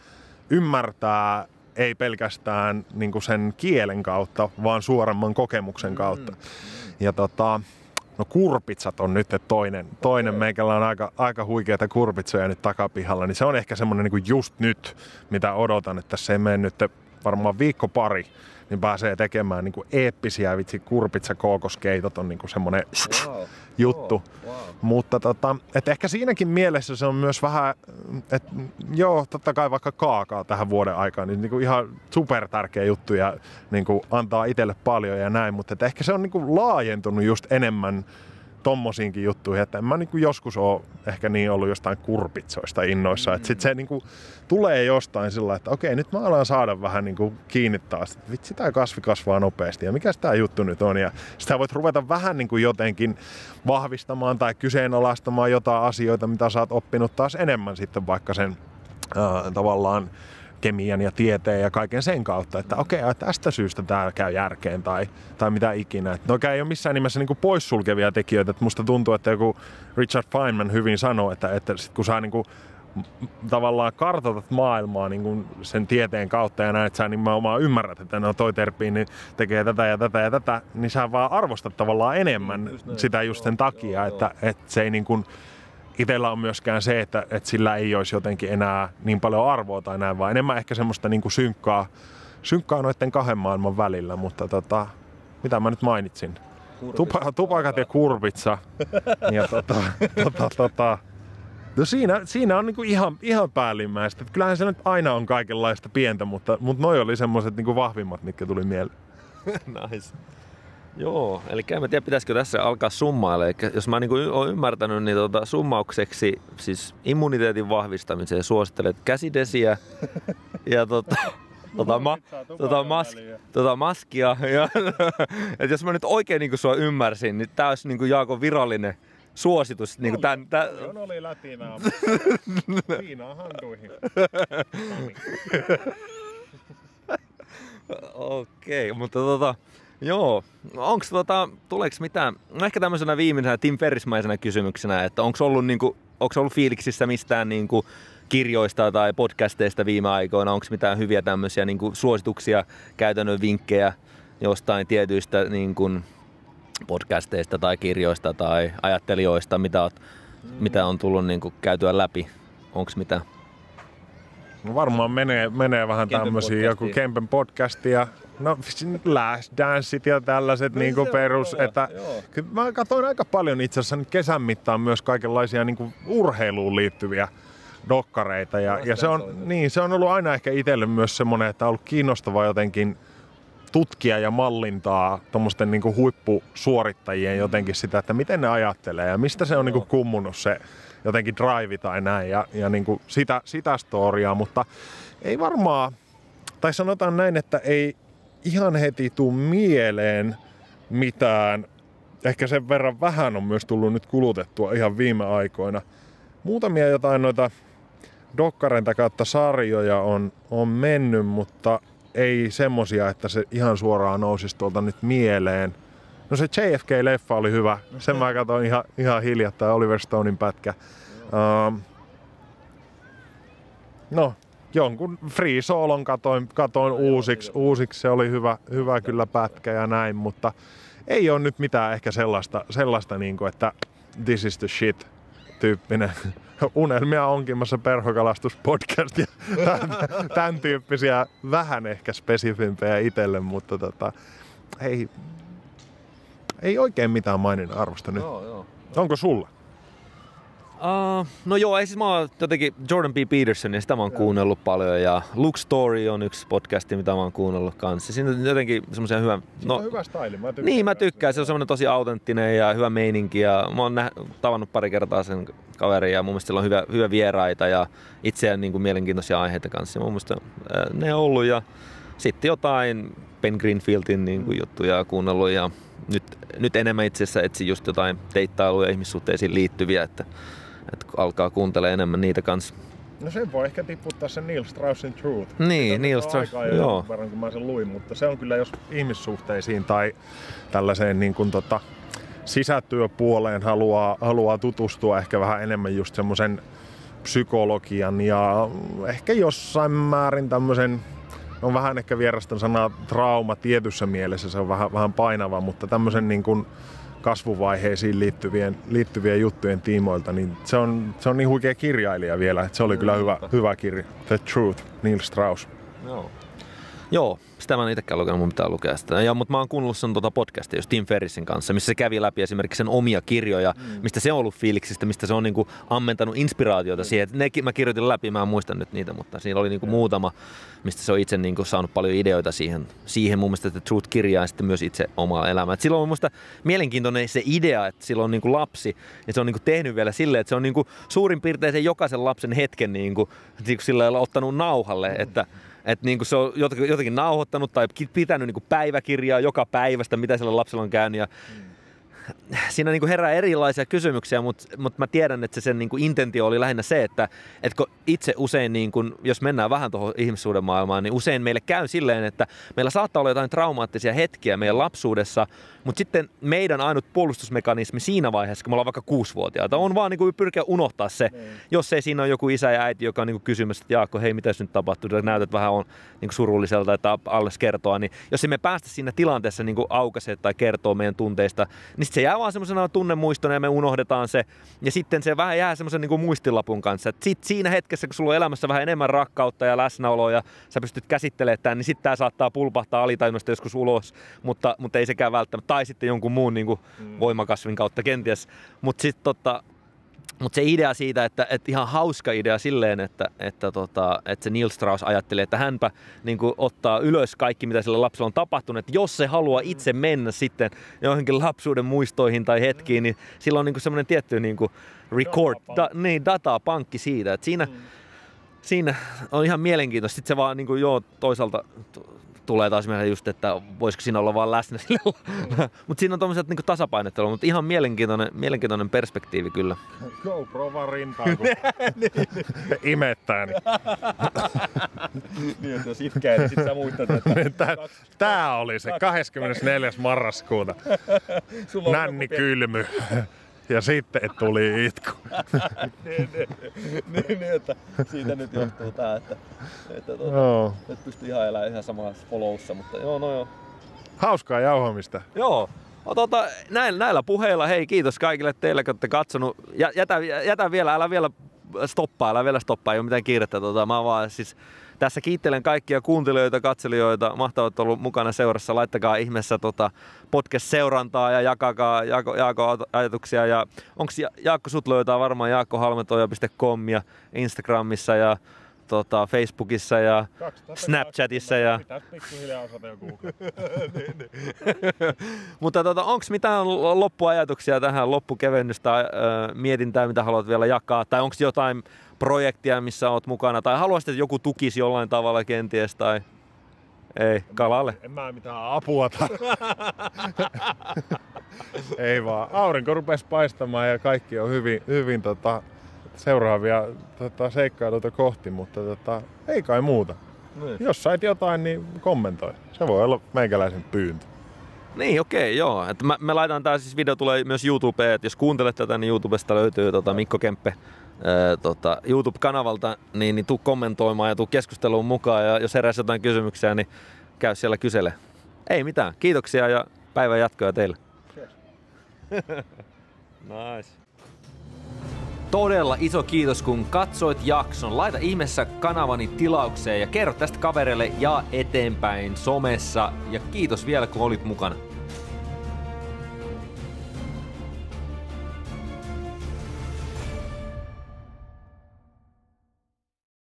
ymmärtää ei pelkästään niin kuin sen kielen kautta, vaan suoremman kokemuksen kautta. Mm. Ja tota, no kurpitsat on nyt toinen. Toinen meikällä on aika, aika huikeita kurpitsoja nyt takapihalla, niin se on ehkä semmoinen niin kuin just nyt, mitä odotan, että se ei mene nyt varmaan viikko pari, niin pääsee tekemään niin kuin eeppisiä vitsi kurpitsa-kookoskeitot on niin kuin semmoinen wow. juttu. Wow. Wow. Mutta tota, et ehkä siinäkin mielessä se on myös vähän, että joo, totta kai vaikka kaakaa tähän vuoden aikaan, niin, niin kuin ihan super tärkeä juttu ja niin kuin antaa itselle paljon ja näin, mutta että ehkä se on niin kuin laajentunut just enemmän tommosiinkin juttuihin, että en mä niin kuin joskus ole ehkä niin ollut jostain kurpitsoista innoissa, mm-hmm. että sit se niin kuin tulee jostain sillä, että okei, nyt mä alan saada vähän niin kuin kiinni taas, että vitsi, tää kasvi kasvaa nopeasti ja mikä tää juttu nyt on, ja sitä voit ruveta vähän niin kuin jotenkin vahvistamaan tai kyseenalaistamaan jotain asioita, mitä sä oot oppinut taas enemmän sitten vaikka sen äh, tavallaan kemian ja tieteen ja kaiken sen kautta, että okei, okay, tästä syystä tää käy järkeen tai, tai mitä ikinä. No ei ole missään nimessä niinku poissulkevia tekijöitä, että musta tuntuu, että joku Richard Feynman hyvin sanoo, että, että sit kun sä niinku tavallaan kartoitat maailmaa niin sen tieteen kautta ja näet, että sä nimenomaan ymmärrät, että no toi terppiin niin tekee tätä ja tätä ja tätä, niin sä vaan arvostat tavallaan enemmän just sitä just sen takia, joo, että, että se ei niin kuin itsellä on myöskään se, että, että sillä ei olisi jotenkin enää niin paljon arvoa tai näin, vaan enemmän ehkä semmoista niin kuin synkkaa, synkkaa noiden kahden maailman välillä, mutta tota, mitä mä nyt mainitsin? Tupa, tupakat ja kurpitsa. ja tota, tota, tota, no siinä, siinä on niinku ihan, ihan päällimmäistä. Kyllähän se nyt aina on kaikenlaista pientä, mutta, mutta noi oli semmoiset niinku vahvimmat, mitkä tuli mieleen. Nice. Joo, eli en tiedä, pitäisikö tässä alkaa summailla. Eli jos mä niinku oon ymmärtänyt, niin tota summaukseksi siis immuniteetin vahvistamiseen suosittelet käsidesiä, ja tota, tota, ma, tota, mas, tota maskia. Ja, et jos mä nyt oikein niin sua ymmärsin, niin tää olisi niin Jaakon virallinen suositus. Niin tän, tän... Jon oli lätinaa. Viinaa hantuihin. Okei, okay, mutta tota, joo, onks tota, tuleeks mitään, no ehkä tämmöisenä viimeisenä Tim Ferriss-mäisenä kysymyksenä, että onks ollut niinku, onks ollut fiiliksissä mistään niinku kirjoista tai podcasteista viime aikoina, onks mitään hyviä tämmöisiä niinku suosituksia, käytännön vinkkejä jostain tietyistä niinku podcasteista tai kirjoista tai ajattelijoista, mitä, oot, mitä on tullut niinku käytyä läpi, onks mitään? No varmaan menee, menee vähän tämmöisiä, joku Kempen podcasti ja no Last Danceit ja tällaiset no, niinku perus. Joo, että, kyllä mä katsoin aika paljon itse asiassa nyt kesän mittaan myös kaikenlaisia niinku urheiluun liittyviä dokkareita. Ja, ja se, on, niin, se on ollut aina ehkä itselle myös semmoinen, että on ollut kiinnostavaa jotenkin tutkia ja mallintaa tuommoisten niinku huippusuorittajien jotenkin sitä, että miten ne ajattelee ja mistä se on niinku kummunut se jotenkin drive tai näin ja, ja niin kuin sitä, sitä storiaa, mutta ei varmaan, tai sanotaan näin, että ei ihan heti tuu mieleen mitään, ehkä sen verran vähän on myös tullut nyt kulutettua ihan viime aikoina. Muutamia jotain noita dokkareita kautta sarjoja on, on mennyt, mutta ei semmosia, että se ihan suoraan nousisi tuolta nyt mieleen. No se J F K-leffa oli hyvä. Sen mä katsoin ihan, ihan hiljattain, Oliver Stonein pätkä. Um, no, jonkun Free Solon katoin, katoin uusiksi. uusiksi. Se oli hyvä, hyvä kyllä pätkä ja näin, mutta ei ole nyt mitään ehkä sellaista, sellaista niin kuin, että this is the shit -tyyppinen. Unelmia onkimassa perhokalastuspodcast ja tämän tyyppisiä vähän ehkä spesifimpejä itselle, mutta tota, ei, ei oikein mitään maininnan arvosta nyt. Joo, joo. Onko sulla? Uh, no joo, ei siis mä oon jotenkin Jordan B. Peterson ja sitä mä oon kuunnellut paljon ja Luke Story on yksi podcasti, mitä mä oon kuunnellut kanssa. Siinä on jotenkin semmosia hyvä... No, on hyvä style, mä tykkään. Niin, mä tykkään. Se on semmoinen tosi autenttinen ja hyvä meininki ja mä oon nä- tavannut pari kertaa sen kaverin ja mun mielestä sillä on hyvä, hyvä vieraita ja itseään niin kuin mielenkiintoisia aiheita kanssa. Ja mun mielestä ää, ne on ollut ja sitten jotain Ben Greenfieldin niin kuin juttuja kuunnellut ja nyt, nyt enemmän itse asiassa etsin just jotain deittailuja ihmissuhteisiin liittyviä, että että alkaa kuuntelemaan enemmän niitä kanssa. No sen voi ehkä tiputtaa sen Neil Straussin Truth. Niin, Neil Strauss, joo. Verran, kun mä sen luin, mutta se on kyllä jos ihmissuhteisiin tai tällaiseen niin kuin tota, sisätyöpuoleen haluaa, haluaa tutustua ehkä vähän enemmän just semmoisen psykologian ja ehkä jossain määrin tämmöisen, on vähän ehkä vierastan sanaa trauma tietyssä mielessä, se on vähän, vähän painava, mutta tämmöisen niin kuin kasvuvaiheisiin liittyvien, liittyvien juttujen tiimoilta, niin se on, se on niin huikea kirjailija vielä, että se oli kyllä hyvä, hyvä kirja. The Truth, Neil Strauss. Joo. Joo, sitä mä en itsekään lukenut, mun pitää lukea sitä. Ja, mutta mä oon kuunnellut sen tuota podcastia just Tim Ferrissin kanssa, missä se kävi läpi esimerkiksi sen omia kirjoja, mm. mistä se on ollut fiiliksistä, mistä se on niinku ammentanut inspiraatiota mm. siihen. Ne, mä kirjoitin läpi, mä en muista nyt niitä, mutta siinä oli niinku mm. muutama, mistä se on itse niinku saanut paljon ideoita siihen, siihen mun mielestä, että Truth-kirjaa ja sitten myös itse omaa elämää. Et silloin on mun mielestä mielenkiintoinen se idea, että sillä on niinku lapsi ja se on niinku tehnyt vielä silleen, että se on niinku suurin piirtein sen jokaisen lapsen hetken niinku, niinku sillä lailla ottanut nauhalle, mm. että Että niinku se on jotenkin nauhoittanut tai pitänyt niinku päiväkirjaa joka päivästä, mitä sillä lapsella on käynyt. Ja mm. Siinä niinku herää erilaisia kysymyksiä, mutta mut mä tiedän, että se sen niinku intentio oli lähinnä se, että et itse usein, niinku, jos mennään vähän tuohon ihmissuuden maailmaan, niin usein meille käy silleen, että meillä saattaa olla jotain traumaattisia hetkiä meidän lapsuudessa, mutta sitten meidän ainut puolustusmekanismi siinä vaiheessa, kun me ollaan vaikka kuusivuotiaita, on vaan niinku pyrkiä unohtaa se, mm. jos ei siinä ole joku isä ja äiti, joka on niinku kysymässä, että Jaakko, hei, mitäs nyt tapahtuu, sä näytät vähän on niinku surulliselta, että alles kertoa, niin jos emme päästä siinä tilanteessa niinku aukaisee tai kertoo meidän tunteista, niin se jää vaan semmoisena tunnemuistona ja me unohdetaan se. Ja sitten se vähän jää semmoisen niin kuin muistilapun kanssa. Et sit siinä hetkessä, kun sulla on elämässä vähän enemmän rakkautta ja läsnäoloa ja sä pystyt käsittelemään tämän, niin sitten tää saattaa pulpahtaa alitajunnasta joskus ulos, mutta, mutta ei sekään välttämättä. Tai sitten jonkun muun niin kuin mm. voimakasvin kautta kenties. Mutta sitten tota, Mutta se idea siitä, että, että ihan hauska idea silleen, että, että, tota, että se Neil Strauss ajatteli, että hänpä niin kuin ottaa ylös kaikki, mitä sillä lapsella on tapahtunut. Että jos se haluaa itse mennä sitten johonkin lapsuuden muistoihin tai hetkiin, niin sillä on niin kuin semmoinen tietty niin kuin record, da, niin, datapankki siitä. Että siinä, siinä on ihan mielenkiintoista. Sitten se vaan niin kuin, joo, toisaalta tulee taas mieleen just, että voisiko siinä olla vaan läsnä sillä. Mutta siinä on tommoset niin kuin tasapainottelua, mutta ihan mielenkiintoinen, mielenkiintoinen perspektiivi kyllä. GoPro vaan rintaan, kun imettää. Niin. Niin, että jos itkee, niin sit sä muistat, että... Tää, tää oli se kahdeskymmenesneljäs marraskuuta. Nänni kylmy. Ja sitten tuli itku. niin, niin, niin, niin, että siitä nyt johtuu tää, että, että, tuota, no. että pystyy ihan elämään ihan samassa followssa, mutta joo, no joo. Hauskaa jauhamista. Joo. No, tota, näillä, näillä puheilla, hei, kiitos kaikille teille, kun olette katsonut. Jätä, jätä vielä, älä vielä stoppaa, älä vielä stoppaa, ei ole mitään kiirettä. Tota, mä vaan siis tässä kiittelen kaikkia kuuntelijoita, katselijoita, mahtavat olla mukana seurassa. Laittakaa ihmeessä tota podcast-seurantaa ja jakakaa Jaakko, Jaakko ajatuksia. Ja onks Jaakko, sut löytää varmaan jaakko halmetoja piste com ja Instagramissa ja tota, Facebookissa ja Snapchatissa. Ja... Pitäis pikkuhiljaa osata jo Google. Mutta tota, onko mitään loppuajatuksia tähän, loppukevennystä, äh, mietintää, mitä haluat vielä jakaa? Tai onko jotain projektia, missä olet mukana? Tai haluaisit, että joku tukisi jollain tavalla kenties? Tai... Ei, kalalle. En mä mitään apua Ei vaan. Aurinko rupesi paistamaan ja kaikki on hyvin, hyvin tota, seuraavia tota, seikkailuita kohti, mutta tota, ei kai muuta. Niin. Jos sait jotain, niin kommentoi. Se voi olla meikäläisen pyyntö. Niin, okei, okay, joo. Et mä, me laitan tää siis video tulee myös YouTubeen, että jos kuuntelet tätä, niin YouTubesta löytyy tota Mikko Kemppe ää, tota, YouTube-kanavalta, niin, niin tuu kommentoimaan ja tuu keskusteluun mukaan. Ja jos heräisi jotain kysymyksiä, niin käy siellä kysele. Ei mitään, kiitoksia ja päivän jatkoa teille. Yes. Nice. Todella iso kiitos, kun katsoit jakson. Laita ihmeessä kanavani tilaukseen ja kerro tästä kavereille ja eteenpäin somessa. Ja kiitos vielä, kun olit mukana.